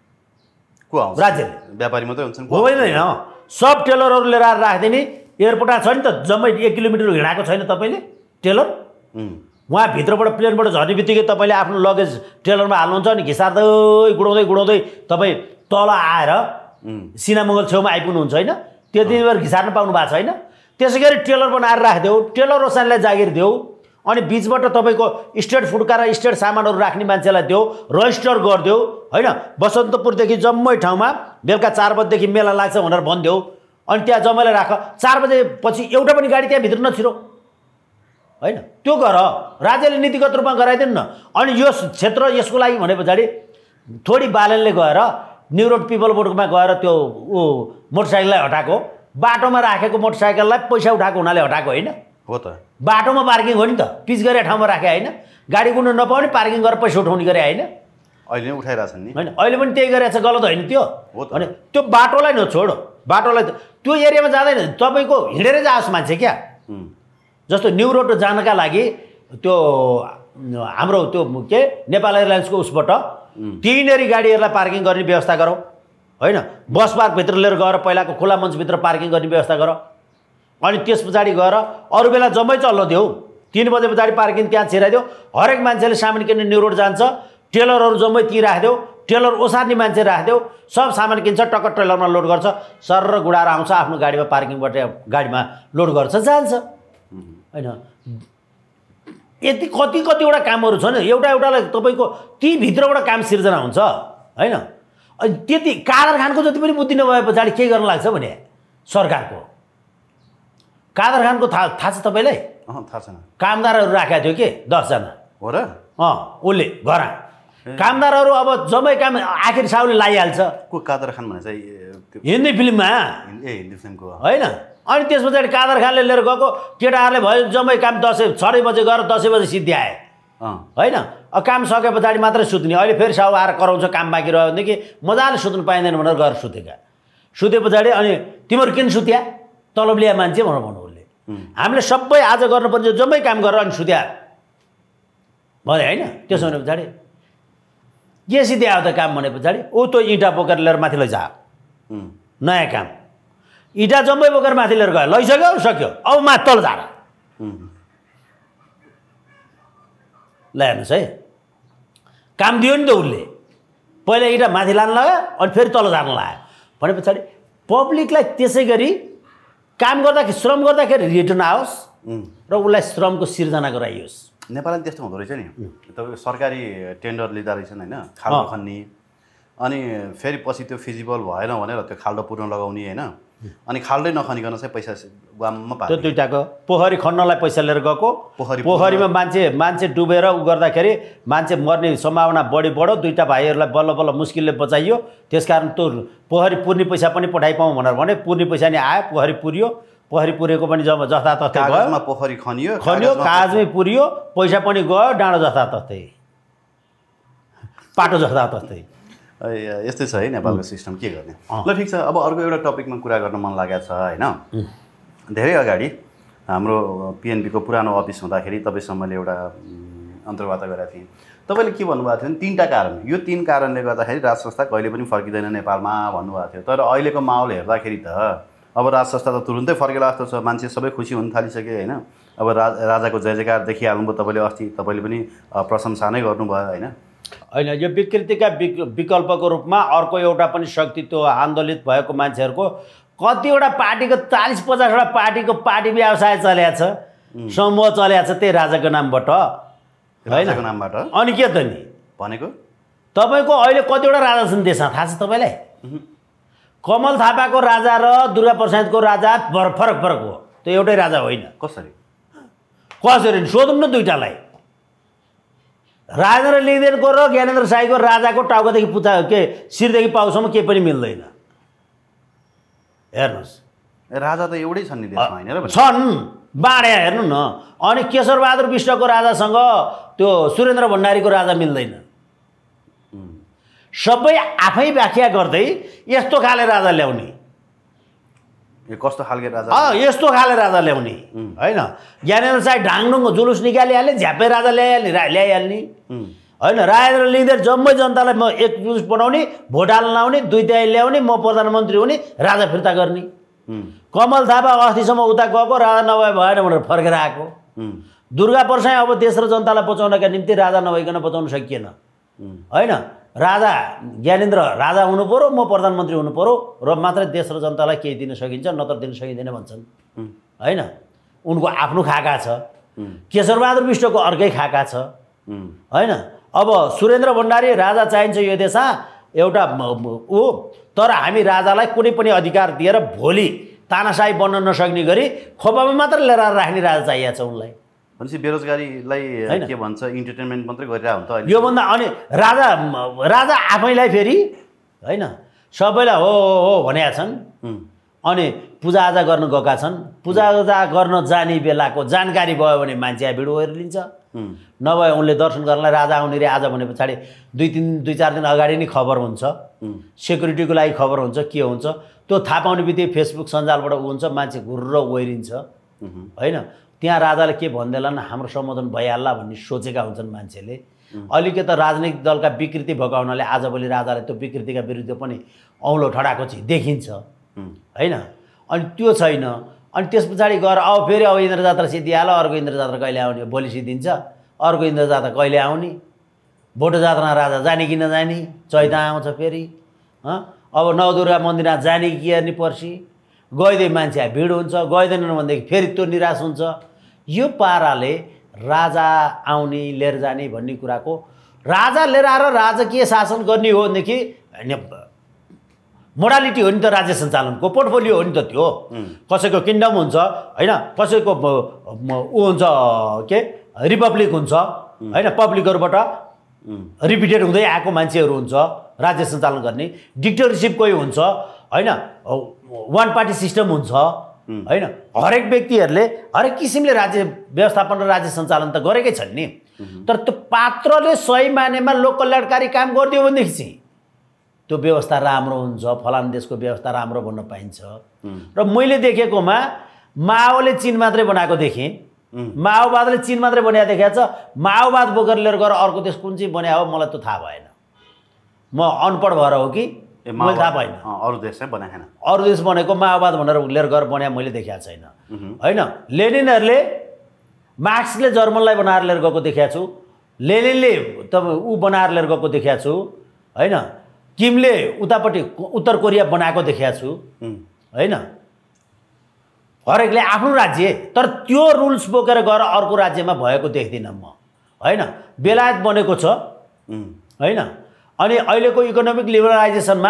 Speaker 1: को आउँछ?
Speaker 2: राज्यले।
Speaker 1: व्यापारी मात्रै हुन्छन्
Speaker 2: होइन, सब टेलरहरू लिएर आएर राखिदिने। एयरपोर्ट छ नि त, जम्मै 1 किलोमिटर हिँडाएको छैन तपाईँले टेलर, उहाँ भित्रबाट प्लेनबाट झर्ने बित्तिकै तपाईँले आफ्नो लगेज टेलरमा हाल्नुहुन्छ, अनि घिसार्दै गुडाउँदै तपाईँ तल आएर सिनामङ्गल छेउमा आइपुग्नुहुन्छ होइन, त्यति बेर घिसार्न पाउनु भएको छैन। त्यसै गरी टेलर बनाएर राखिदेऊ, टेलर ओसानलाई जागिर देऊ, अनि बिचबाट तपाईँको स्टेट फुडका र स्टेट सामानहरू राख्ने मान्छेलाई देऊ, रजिस्टर गरिदेऊ होइन। बसन्तपुरदेखि जम्मै ठाउँमा बेलुका 4 बजेदेखि मेला लाग्छ भनेर भनिदेऊ, अनि त्यहाँ जम्मैलाई राख, 4 बजेपछि एउटा पनि गाडी त्यहाँभित्र नछिरो होइन। त्यो गर, राज्यले नीतिगत रूपमा गराइदिनु न। अनि यो क्षेत्र यसको लागि भने पछाडि थोडी बालनले गएर न्यू रोड पिपल बोर्डमा गएर त्यो मोटरसाइकललाई हटाएको, बाटोमा राखेको मोटरसाइकललाई पैसा उठाएको हुनाले हटाएको होइन
Speaker 1: हो त।
Speaker 2: बाटोमा पार्किङ हो नि त, पिच गरेर ठाउँमा राखे होइन, गाडी कुद्नु नपाउने पार्किङ गरेर पैसा उठाउने गरे होइन,
Speaker 1: अहिले उठाइरहेछन् नि
Speaker 2: होइन, अहिले पनि त्यही गरेछ, गलत होइन त्यो। अनि त्यो बाटोलाई नछोड, बाटोलाई त्यो एरियामा जाँदैन, तपाईँको हिँडेरै जाओस् मान्छे क्या। जस्तो न्यू रोड जानका लागि त्यो हाम्रो त्यो के नेपाल एयरलाइन्सको उसबाट त्यहीँनेरि गाडीहरूलाई पार्किङ गर्ने व्यवस्था गरौँ होइन। बस पार्कभित्र लिएर गएर पहिलाको खुला मञ्चभित्र पार्किङ गर्ने व्यवस्था गर, अनि त्यस पछाडि गएर अरू बेला जम्मै चल्न देऊ, 3 बजे पछाडि पार्किङ त्यहाँ छिराइदेऊ। हरेक मान्छेले सामान किन्ने न्यू रोड जान्छ, टेलरहरू जम्मै ती राखिदेऊ, टेलर ओसार्ने मान्छे राखिदेऊ, सब सामान किन्छ, टक्क टेलरमा लोड गर्छ, सर र गुडाएर आउँछ, आफ्नो गाडीमा पार्किङबाट गाडीमा लोड गर्छ, जान्छ होइन। यति कतिवटा कामहरू छन्, एउटालाई तपाईँको ती भित्रबाट काम सिर्जना हुन्छ होइन। अनि त्यति कादर खानको जति पनि बुद्धि नभए पछाडि के गर्न लाग्छ भने सरकारको, कादर खानको थाहा छ तपाईँलाई?
Speaker 1: थाहा छैन।
Speaker 2: कामदारहरू राखेको थियो के 10 जना
Speaker 1: हो र,
Speaker 2: उसले घर कामदारहरू अब जम्मै काम आखिर साउले लगाइहाल्छ।
Speaker 1: को कादर खान भने चाहिँ
Speaker 2: हिन्दी फिल्ममा
Speaker 1: हिन्दी फिल्मको
Speaker 2: होइन। अनि त्यस पछाडि कादर खानले लिएर गएको, केटाहरूले भयो जम्मै काम 6:30 बजे गएर 10 बजे सिद्ध्याए होइन। अब काम सके पछाडि मात्रै सुत्ने, अहिले फेरि साउ आएर कराउँछ काम बाँकी रह्यो भनेदेखि मजाले सुत्नु पाइँदैन भनेर गएर सुतेका, सुते पछाडि अनि तिमीहरू किन सुत्या, तलब लिया मान्छे भनेर भन्नु उसले। हामीले सबै आज गर्नुपर्ने जम्मै काम गरेर अनि सुत्या भने होइन। त्यसो भने पछाडि के सिधै आयो त काम भने पछाडि ऊ त्यो इँटा बोकेर लिएर माथि लैजा, नयाँ काम इँटा जम्मै बोकेर माथि लिएर गयो, लैसक्यो सक्यो, अब माथि तल झार ल। हेर्नुहोस् है, काम दियो नि त उसले, पहिला इँटा माथि लानु लाग्यो अनि फेरि तल झार्न लाग्यो भने पछाडि पब्लिकलाई त्यसै गरी काम गर्दाखेरि श्रम गर्दाखेरि रिटर्न आओस् र उसलाई श्रमको सिर्जना गराइयोस्।
Speaker 1: नेपालमा त्यस्तो हुँदो रहेछ नि, तपाईँको सरकारी टेन्डर लिँदा रहेछन् होइन, खाल्डो खन्ने, अनि फेरि पछि त्यो फिजिबल भएन भनेर त्यो खाल्डो पुर्न लगाउने होइन, अनि खाल्दै नखनिकन चाहिँ पैसा वाममा
Speaker 2: त्यो दुईटाको पोखरी खन्नलाई पैसा लिएर गएको पोखरीमा मान्छे डुबेर उ गर्दाखेरि मान्छे मर्ने सम्भावना बढ्यो दुईटा भाइहरूलाई बल्ल बल्ल मुस्किलले बचाइयो त्यसकारण त्यो पोखरी पुर्ने पैसा पनि पठाइपाउँ भनेर भने पुर्ने पैसा नि आयो पोखरी पुर्यो पोखरी पुरेको पनि जब जताततै
Speaker 1: कागजमा पोखरी खनियो
Speaker 2: कागजमै पुर्यो पैसा पनि गयो डाँडो जताततै पाटो जताततै
Speaker 1: यस्तै छ है नेपालको सिस्टम के गर्ने ल ठिक छ अब अर्को एउटा टपिकमा कुरा गर्न मन लागेको छ होइन धेरै अगाडि हाम्रो पिएनबीको पुरानो अफिस हुँदाखेरि तपाईँसँग मैले एउटा अन्तर्वार्ता गरेको थिएँ तपाईँले के भन्नुभएको थियो भने 3टा कारण यो 3 कारणले गर्दाखेरि राज संस्था कहिले पनि फर्किँदैन नेपालमा भन्नुभएको थियो तर अहिलेको माहौल हेर्दाखेरि त अब राज संस्था त तुरुन्तै फर्केला जस्तो छ मान्छे सबै खुसी हुन थालिसके होइन अब राजाको जय जयकार देखिहाल्नुभयो तपाईँले अस्ति तपाईँले पनि प्रशंसा नै गर्नुभयो होइन
Speaker 2: होइन यो विकृतिका विकल्पको रूपमा अर्को एउटा पनि शक्ति त्यो आन्दोलित भएको मान्छेहरूको कतिवटा पार्टीको 40-50वटा पार्टीको पार्टी व्यवसाय चलेको छ समूह चलेको छ त्यही राजाको नामबाट
Speaker 1: राजाको नामबाट
Speaker 2: अनि के त नि
Speaker 1: भनेको
Speaker 2: तपाईँको अहिले कतिवटा राजा छन् देशमा थाहा छ तपाईँलाई कमल थापाको राजा र दुर्गा प्रसादको राजा फरक हो त्यो एउटै राजा होइन कसरी सोधौँ न दुईटालाई राजेन्द्र लिङ्गदेनको र ज्ञानेन्द्र शाहीको राजाको टाउकोदेखि पुच्छा के शिरदेखि पाउसम्म केही पनि मिल्दैन हेर्नुहोस्
Speaker 1: राजा त एउटै छन् नि देशमा हैन र
Speaker 2: छन् बाँडे हेर्नु न अनि केशरबहादुर विष्टको राजासँग त्यो सुरेन्द्र भण्डारीको राजा मिल्दैन सबै आफै व्याख्या गर्दै यस्तो खाले राजा ल्याउने
Speaker 1: कस्तो खालको राजा
Speaker 2: यस्तो खाले राजा ल्याउने हैन ज्ञानेन्द्र शाही ढाङडुङ जुलुस निकालिहाल्ने झ्यापै राजा ल्याइहाल्ने हैन राजेन्द्र लिङ्गदेन जम्मै जनतालाई म एक जुलुस बनाउने भोट हाल्न लाउने 2 दाइ ल्याउने म प्रधानमन्त्री हुने राजा फिर्ता गर्ने कमल थापा अस्तिसम्म उता गएको राजा नभए भएन भनेर फर्केर आएको दुर्गा प्रसाद अब देश र जनतालाई बचाउनका निम्ति राजा नभइकन बचाउन सकिएन हैन राजा ज्ञानेन्द्र राजा हुनु पर्यो म प्रधानमन्त्री हुनु पर्यो र मात्रै देश र जनतालाई केही दिन सकिन्छ नत्र दिन सकिँदैन भन्छन् हैन उनको आफ्नो खाका छ केशरबहादुर विष्टको अर्कै खाका छ हैन अब सुरेन्द्र भण्डारी राजा चाहिन्छ यो देशमा एउटा ऊ तर हामी राजालाई कुनै पनि अधिकार दिएर भोलि तानाशाही बन्न नसक्ने गरी खोपामा मात्र लिएर राख्ने राजा चाहिएको छ उनलाई
Speaker 1: भनेपछि बेरोजगारीलाई के भन्छ इन्टरटेनमेन्ट मात्रै गरिरहेको हुन्छ अहिले
Speaker 2: योभन्दा अनि राजा आफैलाई फेरि हैन सबैलाई हो भनेका छन् अनि पूजाआजा गर्न गएका छन् पूजाआजा गर्न जाने बेलाको जानकारी भयो भने मान्छे भिड ओर्लिन्छ नभए उनले दर्शन गर्नलाई राजा आउने रे आज भने पछाडि 2-4 दिन अगाडि नै खबर हुन्छ सेक्युरिटीको लागि खबर हुन्छ के हुन्छ त्यो थाहा पाउने बित्तिकै फेसबुक सञ्जालबाट हुन्छ मान्छे घुर्र ओइरिन्छ हैन त्यहाँ राजाले के भन्दैलान् हाम्रो सम्बोधन भइहाल्ला भन्ने सोचेका हुन्छन् मान्छेले अलिकति राजनीतिक दलका विकृति भगाउनले आजभोलि राजाले त्यो विकृतिका विरुद्ध पनि औँलो ठडाको चाहिँ देखिन्छ हैन अनि त्यो छैन अनि त्यस पछाडि गएर अब फेरि अब इन्द्र जात्रा सिद्धिहाल्यो अर्को इन्द्र जात्रा कहिले आउने भोलि सिद्धिन्छ अर्को इन्द्र जात्रा कहिले आउने भोटो जात्रा राजा जाने कि नजाने चैता आउँछ फेरि अब नवदुर्गा मन्दिरमा जाने कि हेर्ने पर्सि गइदिए मान्छे भिड हुन्छ गइँदैनन् भनेदेखि फेरि त्यो निराश हुन्छ यो पाराले राजा आउने लिएर जाने भन्ने कुराको राजा लिएर आएर राजकीय शासन गर्ने हो भनेदेखि मोडालिटी हो नि त राज्य सञ्चालनको पोर्टफोलियो हो नि त त्यो कसैको किङ्डम हुन्छ हैन कसैको ऊ हुन्छ के रिपब्लिक हुन्छ हैन पब्लिकहरुबाट रिपिटेड हुँदै आएको मान्छेहरू हुन्छ राज्य सञ्चालन गर्ने डिक्टेटरशिप कोही हुन्छ हैन वान पार्टी सिस्टम हुन्छ हैन हरेक व्यक्तिहरूले हरेक किसिमले राज्य व्यवस्थापन र राज्य सञ्चालन त गरेकै छन् नि तर त्यो पात्रले सही मानेमा लोक कल्याणकारी काम गरिदियो भनेदेखि चाहिँ त्यो व्यवस्था राम्रो हुन्छ फलान देशको व्यवस्था राम्रो भन्न पाइन्छ र मैले देखेकोमा माओले चीन मात्रै बनाएको देखेँ माओवादले चीन मात्रै बनाएको देखाएको छ माओवाद बोकेर लिएर गएर अर्को देश कुन चाहिँ बनायो मलाई त थाहा भएन म अनपढ भएर हो कि मैले थाहा पाएन
Speaker 1: अरू देश चाहिँ बनाएन
Speaker 2: अरू देश बनेको माओवाद भनेर लिएर गएर बनाए मैले देखाएको छैन हैन लेनिनहरूले मार्क्सले जर्मनलाई बनाएर लिएर गएको देखाएको छु लेनिनले त ऊ बनाएर लिएर गएको देखाएको छु हैन किमले उतापट्टि उत्तर कोरिया बनाएको देखाएको छु हैन हरेकले आफ्नो राज्य तर त्यो रुल्स बोकेर गएर अर्को राज्यमा भएको देख्दिनँ म हैन बेलायत बनेको छ हैन अनि अहिलेको इकोनोमिक लिबरलाइजेसनमा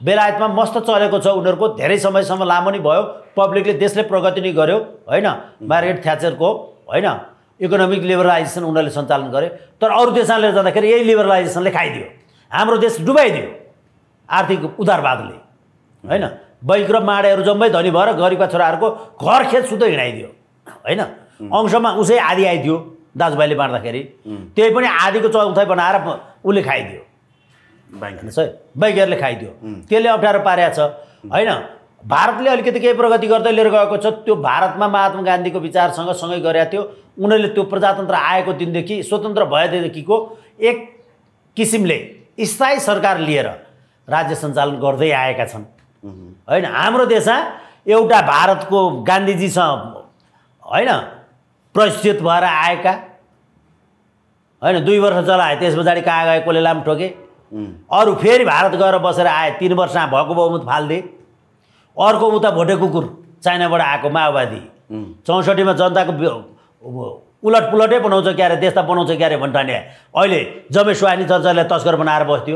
Speaker 2: बेलायतमा मस्त चलेको छ उनीहरूको, धेरै समयसम्म लामो नै भयो, पब्लिकले देशले प्रगति नै गर्यो होइन, मार्गारेट थ्याचरको होइन इकोनोमिक लिबरलाइजेसन उनीहरूले सञ्चालन गरे। तर अरू देशमा लिएर जाँदाखेरि यही लिबरलाइजेसनले खाइदियो, हाम्रो देश डुबाइदियो आर्थिक उदारवादले होइन। बैक र माडेहरू जम्मै धनी भएर गरिबका छोराहरूको घर खेत सुत्तो हिँडाइदियो होइन। अंशमा उसै आधी आइदियो दाजुभाइले बाँड्दाखेरि, त्यही पनि आधीको चौथाइ बनाएर उसले खाइदियो, बैगरले खाइदियो। त्यसले अप्ठ्यारो पारेको छ होइन। भारतले अलिकति केही प्रगति गर्दै लिएर गएको छ, त्यो भारतमा महात्मा गान्धीको विचारसँग सँगै गरेका थियो। उनीहरूले त्यो प्रजातन्त्र आएको दिनदेखि, स्वतन्त्र भएदेखिको एक किसिमले स्थायी सरकार लिएर राज्य सञ्चालन गर्दै आएका छन् होइन। हाम्रो देशमा एउटा भारतको गान्धीजीसँग होइन प्रशिक्षित भएर आएका होइन 2 वर्ष चलाए, त्यस पछाडि कहाँ गए कसले लाम ठोके, अरू फेरि भारत गएर बसेर आए, 3 वर्षमा भएको बहुमत फाल्दे। अर्को उता भोटे कुकुर चाइनाबाट आएको माओवादी 64 मा जनताको उलट पुलटै बनाउँछ क्यारे, देश त बनाउँछ क्यारे भन्टाने अहिले जम्मै सुहानी चर्चालाई तस्कर बनाएर बस्थ्यो।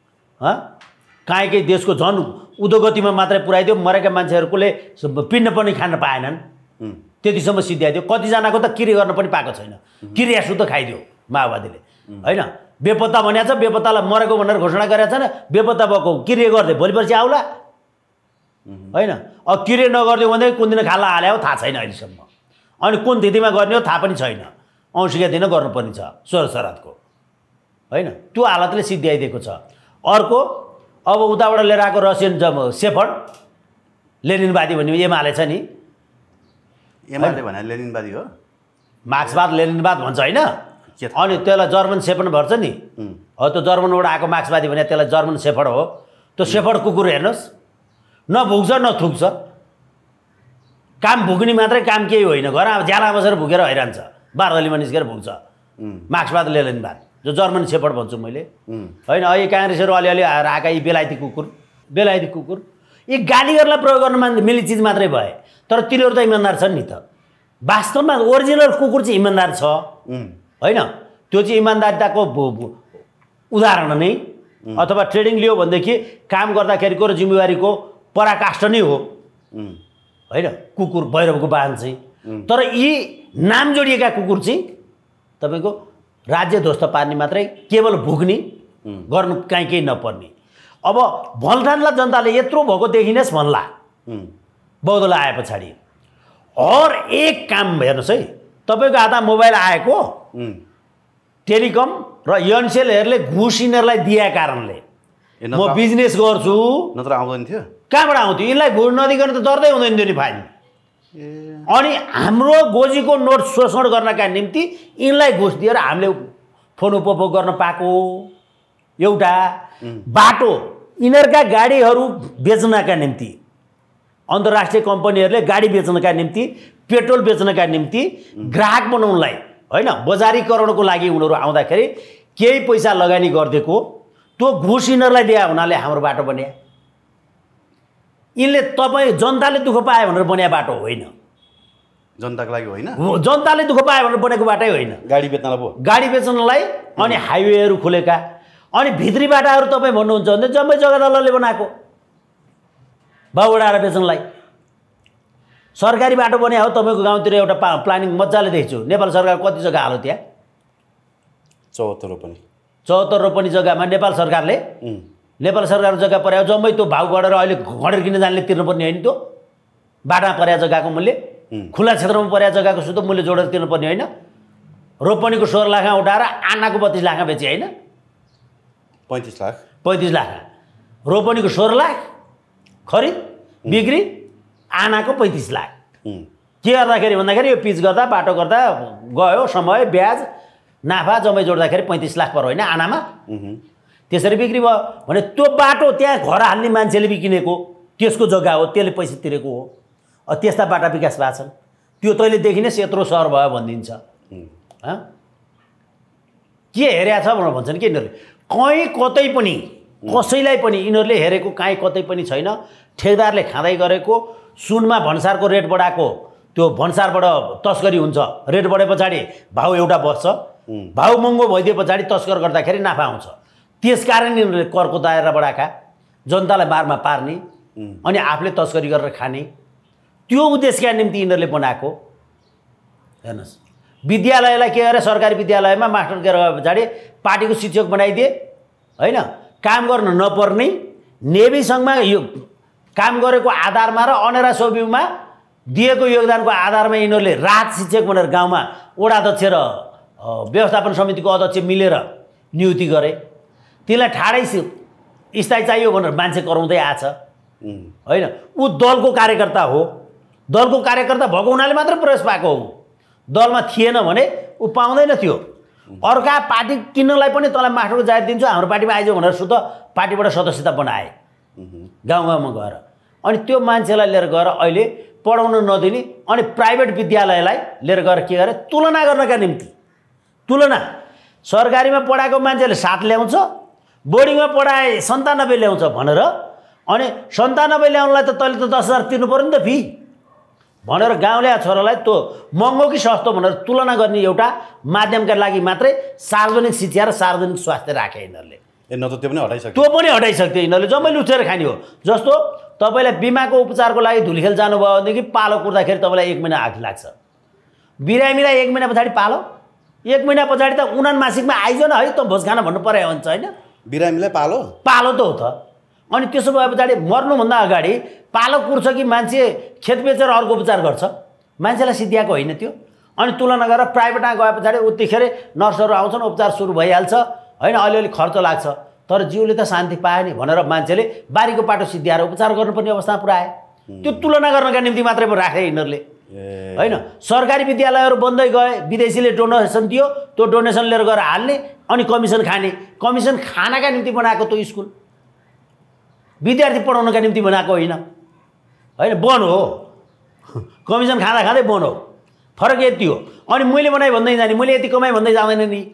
Speaker 2: काहीँ देशको झन् उद्योगतिमा मात्रै पुऱ्याइदियो, मरेका मान्छेहरूले पिण्ड पनि खान पाएनन्, त्यतिसम्म सिद्ध्याइदियो। कतिजनाको त किरे गर्न पनि पाएको छैन, किरिया सुत्तो खाइदियो माओवादीले होइन। बेपत्ता भनेको छ, बेपत्तालाई मरेको भनेर घोषणा गरेको छैन, बेपत्ता भएको किरे गर्दै भोलि पर्सि आउला होइन। अब किरे नगरिदियो भने कुन दिन खाला हाल्यो थाहा छैन अहिलेसम्म, अनि कुन तिथिमा गर्ने हो थाहा पनि छैन, औँसीका दिन गर्नुपर्ने छ 16 श्राद्धको होइन। त्यो हालतले सिद्ध्याइदिएको छ। अर्को अब उताबाट लिएर आएको रसियन सेफर्ड लेनिनवादी भन्ने एमाले छ नि,
Speaker 1: एमाले भने लेनिनवादी हो,
Speaker 2: मार्क्सवाद लेनिनवाद भन्छ होइन। अनि त्यसलाई जर्मन सेफर्ड भन्छ नि, हो त्यो जर्मनबाट आएको मार्क्सवादी भने त्यसलाई जर्मन सेफर्ड हो। त्यो सेफर्ड कुकुर हेर्नुहोस्, न भुक्छ न थुक्छ, काम भुक्ने मात्रै काम केही होइन, घर ज्याला बसेर भुकेर हैरान छ, बारदलीमा निस्केर भुक्छ। मार्क्सवाद लेनिनवाद जो जर्मन सेफर्ड भन्छु मैले होइन। अहिले काङ्ग्रेसहरू अलिअलि आएर आएका यी बेलायती कुकुर यी गालीहरूलाई प्रयोग गर्न मिल्ने चिज मात्रै भए, तर तिनीहरू त इमान्दार छन् नि त। वास्तवमा ओरिजिनल कुकुर चाहिँ इमान्दार छ होइन। त्यो चाहिँ इमान्दारिताको उदाहरण नै, अथवा ट्रेडिङ लियो भनेदेखि काम गर्दाखेरिको र जिम्मेवारीको पराकाष्ठ नै हो होइन कुकुर, भैरवको वाहन चाहिँ। तर यी नाम जोडिएका कुकुर चाहिँ तपाईँको राज्य ध्वस्त पार्ने मात्रै, केवल भुक्ने, गर्नु काहीँ केही नपर्ने। अब भलठानलाई जनताले यत्रो भएको देखिनेस् भन्ला बौद्धलाई आए पछाडि। हर एक काम हेर्नुहोस् है, तपाईँको हातमा मोबाइल आएको टेलिकम र एनसेलहरूले घुस यिनीहरूलाई दिए कारणले म बिजनेस गर्छु,
Speaker 1: नत्र आउँदैन थियो।
Speaker 2: कहाँबाट आउँथ्यो? यिनलाई घुस नदिकन त दर्दै हुँदैन थियो नि फाइन। अनि हाम्रो गोजीको नोट शोषण गर्नका निम्ति यिनलाई घुस दिएर हामीले फोन उपभोग गर्न पाएको। एउटा बाटो यिनीहरूका गाडीहरू बेच्नका निम्ति, अन्तर्राष्ट्रिय कम्पनीहरूले गाडी बेच्नका निम्ति, पेट्रोल बेच्नका निम्ति ग्राहक बनाउनलाई होइन, बजारीकरणको लागि उनीहरू आउँदाखेरि केही पैसा लगानी गरिदिएको, त्यो घुस यिनीहरूलाई दिए हुनाले हाम्रो बाटो बन्या। यिनले तपाईँ जनताले दुःख पाए भनेर बन्या बाटो होइन,
Speaker 1: जनताको लागि होइन,
Speaker 2: जनताले दुःख पाए भनेर बनेको बाटै होइन।
Speaker 1: गाडी बेच्नलाई पो,
Speaker 2: गाडी बेच्नलाई अनि हाइवेहरू खुलेका, अनि भित्री बाटाहरू तपाईँ भन्नुहुन्छ भने जम्मै जग्गा दलले बनाएको बाउडाएर बेच्नलाई। सरकारी बाटो बने हो तपाईँको गाउँतिर एउटा प्लानिङ मजाले देख्छु। नेपाल सरकार कति जग्गा हाल्यो त्यहाँ? 74 रोपनी जग्गामा नेपाल सरकारले जग्गा पर्यायो जम्मै त्यो भाउ बढेर अहिले घडेर किन जानेले तिर्नुपर्ने होइन। त्यो बाटामा पर्या जग्गाको मूल्य, खुला क्षेत्रमा पर्या जग्गाको सुध मूल्य जोडेर तिर्नुपर्ने होइन। रोपनीको 16 लाखमा उठाएर आनाको 32 लाखमा बेचे होइन, 35 लाख। रोपनीको 16 लाख खरिद बिक्री, आनाको 35 लाख। के गर्दाखेरि भन्दाखेरि यो पिच गर्दा बाटो गर्दा गयो समय ब्याज नाफा जम्मै जोड्दाखेरि 35 लाख पर होइन आनामा। त्यसरी बिक्री भयो भने त्यो बाटो त्यहाँ घर हाल्ने मान्छेले बिकिनेको त्यसको जग्गा हो, त्यसले पैसा तिरेको हो। त्यस्ता बाटा विकास भएको छन्। त्यो तैँले देखिनेस् यत्रो सहर भयो भनिदिन्छ। के हेरेको छ भनेर भन्छन् कि यिनीहरूले। कहीँ कतै पनि कसैलाई पनि यिनीहरूले हेरेको काहीँ कतै पनि छैन। ठेकदारले खाँदै गरेको, सुनमा भन्सारको रेट बढाएको, त्यो भन्सारबाट तस्करी हुन्छ, रेट बढे पछाडि भाउ एउटा बस्छ, भाउ महँगो भइदिए पछाडि तस्कर गर्दाखेरि नाफा आउँछ। त्यसकारण यिनीहरूले करको दायरा बढाएका। जनतालाई बारमा पार्ने अनि आफूले तस्करी गरेर खाने त्यो उद्देश्यका निम्ति यिनीहरूले बनाएको। हेर्नुहोस् विद्यालयलाई के गरे सरकारी विद्यालयमा मास्टर गएर पछाडि पार्टीको शिक्षक बनाइदिए होइन, काम गर्न नपर्ने नेभी सङ्घमा यो काम गरेको आधारमा र अनेरा सोब्युमा दिएको योगदानको आधारमा यिनीहरूले राहत शिक्षक भनेर गाउँमा वडा अध्यक्ष र व्यवस्थापन समितिको अध्यक्ष मिलेर नियुक्ति गरे। त्यसलाई ठाडै स्थायी चाहियो भनेर मान्छे कराउँदै आछ होइन। ऊ दलको कार्यकर्ता हो, दलको कार्यकर्ता भएको हुनाले मात्र प्रवेश पाएको हो। दलमा थिएन भने ऊ पाउँदैन थियो। अर्का पार्टी किन्नलाई पनि तँलाई मास्टरको जाहेर दिन्छु हाम्रो पार्टीमा आइज भनेर सुत पार्टीबाट सदस्यता बनाए गाउँ गाउँमा गएर। अनि त्यो मान्छेलाई लिएर गएर अहिले पढाउन नदिने अनि प्राइभेट विद्यालयलाई लिएर गएर के गरे तुलना गर्नका निम्ति। तुलना सरकारीमा पढाएको मान्छेले 7 ल्याउँछ, बोर्डिङमा पढाए 97 ल्याउँछ भनेर अनि 97 ल्याउनलाई त तैँले त 10,000 तिर्नु पर्यो नि त फी भनेर गाउँले छोरालाई त्यो महँगो कि सस्तो भनेर तुलना गर्ने एउटा माध्यमका लागि मात्रै सार्वजनिक शिक्षा र सार्वजनिक स्वास्थ्य राखे यिनीहरूले।
Speaker 1: न त त्यो पनि हटाइसक्यो,
Speaker 2: त्यो पनि हटाइसक्यो यिनीहरूले। जम्मै लुचेर खाने हो। जस्तो तपाईँलाई बिमाको उपचारको लागि धुलीखेल जानुभयो भनेदेखि पालो कुर्दाखेरि तपाईँलाई 1 महिना आग लाग्छ। बिरामीलाई 1 महिना पछाडि पालो, 1 महिना पछाडि त 79 मासिकमा आइज न है त भोज खान भन्नु पर्यो हुन्छ होइन।
Speaker 1: बिरामीलाई पालो
Speaker 2: पालो त हो त। अनि त्यसो भए पछाडि मर्नुभन्दा अगाडि पालो कुर्छ कि मान्छे खेत बेचेर अर्को उपचार गर्छ, मान्छेलाई सिद्धिएको होइन त्यो। अनि तुलना गरेर प्राइभेटमा गए पछाडि उतिखेर नर्सहरू आउँछन्, उपचार सुरु भइहाल्छ होइन, अलिअलि खर्च लाग्छ तर जिउले त शान्ति पाए नि भनेर मान्छेले बारीको पाटो सिद्ध्याएर उपचार गर्नुपर्ने अवस्थामा पुऱ्याए। त्यो तुलना गर्नका निम्ति मात्रै पो राखे यिनीहरूले होइन। सरकारी विद्यालयहरू बन्दै गए, विदेशीले डोनेसन दियो, त्यो डोनेसन लिएर गएर हाल्ने अनि कमिसन खाने। कमिसन खानका निम्ति बनाएको त्यो स्कुल, विद्यार्थी पढाउनका निम्ति बनाएको होइन होइन। बन हो, कमिसन खाँदा खाँदै बन हो, फरक यति हो। अनि मैले बनाएँ भन्दै जाने, मैले यति कमाएँ भन्दै जाँदैन नि।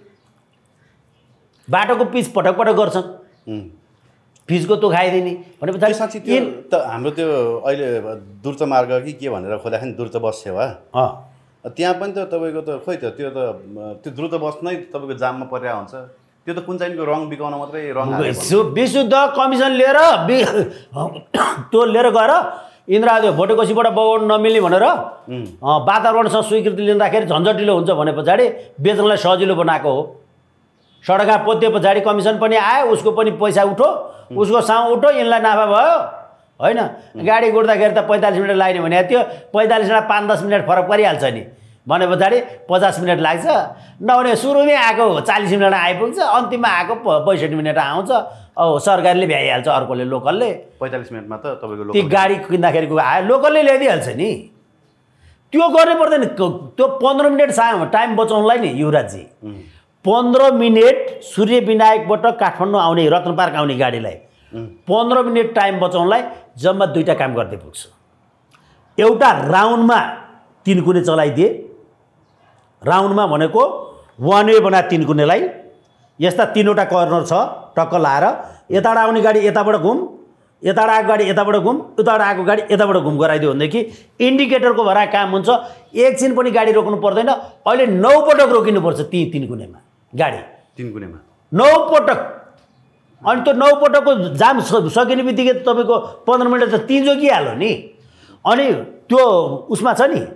Speaker 2: बाटोको पिच पटक पटक गर्छन्, पिचको तो खाइदिने भनेपछि
Speaker 1: साँच्चै त्यो त हाम्रो त्यो अहिले दूरत्व मार्ग कि के भनेर खोज्दाखेरि द्रुत बस सेवा त्यहाँ पनि त तपाईँको त खोइ त त्यो द्रुत बस नै तपाईँको जाममा परिरहेको हुन्छ। त्यो त कुन चाहिँको रङ बिकाउन मात्रै रङ
Speaker 2: विशुद्ध कमिसन लिएर त्यो लिएर गएर इन्द्रादेव भोटेकोसीबाट बगाउन नमिल्ने भनेर वातावरणसँग स्वीकृति लिँदाखेरि झन्झटिलो हुन्छ भने पछाडि बेच्नलाई सजिलो बनाएको हो। सडकमा पोते पछाडि कमिसन पनि आयो, उसको पनि पैसा उठो, उसको साउ उठो, यिनलाई नाफा भयो होइन। गाडी गुड्दाखेरि त 45 मिनट लाग्ने भने त्यो 45 मिनट 5-10 मिनट फरक परिहाल्छ नि भने पछाडि 50 मिनट लाग्छ। नहुने सुरुमै आएको 40 मिनटमा आइपुग्छ, अन्तिममा आएको 65 मिनट आउँछ। अब सरकारले भ्याइहाल्छ, अर्कोले लोकलले
Speaker 1: 45 मिनटमा त तपाईँको
Speaker 2: ती गाडी किन्दाखेरिको आयो लोकलले ल्याइदिइहाल्छ नि। त्यो गर्नै पर्दैन। त्यो 15 मिनट टाइम बचाउनलाई नि युवराजजी 15 मिनट सूर्य विनायकबाट काठमाडौँ आउने रत्न पार्क आउने गाडीलाई 15 मिनट टाइम बचाउनलाई जम्मा 2टा काम गर्दै पुग्छ। एउटा राउन्डमा 3 कुने चलाइदिए, राउन्डमा भनेको 1 वे बना 3 कुनेलाई यस्ता 3वटा कर्नर छ टक्क लाएर यताबाट आउने गाडी यताबाट घुम, यताबाट आएको गाडी यताबाट घुम, उताबाट आएको गाडी यताबाट घुम गराइदियो भनेदेखि इन्डिकेटरको भरा काम हुन्छ। एकछिन पनि गाडी रोक्नु पर्दैन। अहिले 9 पटक रोकिनुपर्छ ती 3 कुनेमा गाडी,
Speaker 1: 3 कुनेमा
Speaker 2: 9 पटक। अनि त्यो 9 पटकको जाम सकिने बित्तिकै तपाईँको 15 मिनट त 3 जोगिहाल्यो नि। अनि त्यो उसमा छ नि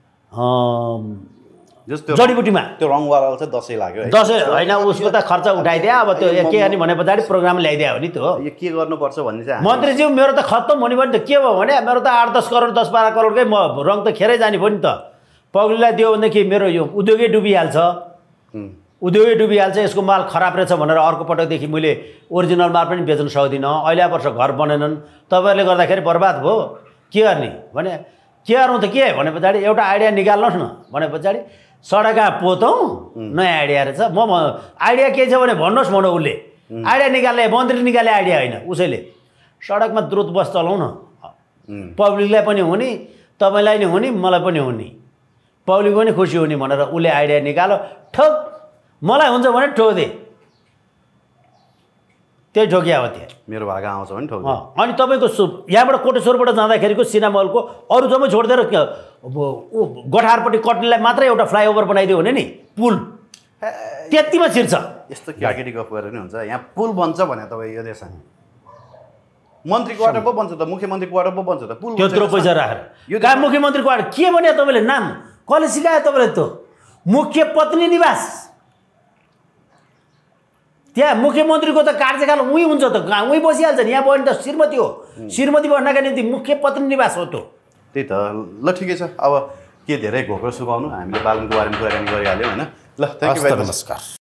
Speaker 2: जडीबुटीमा
Speaker 1: त्यो रङवाला चाहिँ 10 लाग्यो है।
Speaker 2: 10 होइन, उसको त खर्च उठाइदिए। अब त्यो के गर्ने भने पछाडि प्रोग्राम ल्याइदियो हो नि। त्यो
Speaker 1: यो के गर्नुपर्छ भन्ने चाहिँ
Speaker 2: मन्त्रीज्यू मेरो त खत्तम हुने भयो नि त। के भयो भने मेरो त 8-10 करोड 10-12 करोडकै रङ त खेरै जाने भयो नि त। पग्लीलाई दियो भनेदेखि मेरो यो उद्योगै डुबिहाल्छ, उद्योगै डुबिहाल्छ। यसको माल खराब रहेछ भनेर अर्को पटकदेखि मैले ओरिजिनल माल पनि बेच्न सक्दिनँ। अहिले वर्ष घर बनेनन्, तपाईँहरूले गर्दाखेरि बर्बाद भयो। के गर्ने भने के गर्नु त के भने पछाडि एउटा आइडिया निकाल्नुहोस् न भने पछाडि सडकमा पोतौँ, नयाँ आइडिया रहेछ। म आइडिया के छ भने भन्नुहोस् भनौँ। उसले आइडिया निकाल्ने, मन्त्री निकाल्ने आइडिया होइन, उसैले सडकमा द्रुत बस चलाउँ न, पब्लिकलाई पनि हुने, तपाईँलाई नि हुने, मलाई पनि हुने, पब्लिक पनि खुसी हुने भनेर उसले आइडिया निकाल्यो। ठोक मलाई हुन्छ भने ठोकिदिए, त्यही ठोकिया हो। त्यहाँ
Speaker 1: मेरो भागा आउँछ भने ठोक।
Speaker 2: अनि तपाईँको यहाँबाट कोटेश्वरबाट जाँदाखेरिको सिनेमा हलको अरू जम्मै छोडिदिएर गठारपट्टि कट्नेलाई मात्रै एउटा फ्लाइओभर बनाइदियो भने नि पुल त्यतिमा छिर्छ।
Speaker 1: यस्तो केटाकेटी गफ गरेर नि हुन्छ। यहाँ पुल बन्छ भने तपाईँ यो देशमा मन्त्रीको वार्ड पो बन्छ त, मुख्यमन्त्रीको वार्ड पो बन्छ त, पुल
Speaker 2: त्यत्रो पैसा राखेर कहाँ मुख्यमन्त्रीको वार्ड के भने तपाईँले नाम कसले सिकायो तपाईँले? त मुख्य पत्नी निवास, त्यहाँ मुख्यमन्त्रीको त कार्यकाल उही हुन्छ त, उही बसिहाल्छ नि। यहाँ बढ्ने त श्रीमती हो, श्रीमती बढ्नका निम्ति मुख्य पत्नी निवास हो। त्यो
Speaker 1: त्यही त। ल ठिकै छ, अब के धेरै घोकर सुकाउनु, हामीले बालनको बारेमा कुराकानी गरिहाल्यौँ होइन। ल थ्याङ्क यू,
Speaker 2: नमस्कार।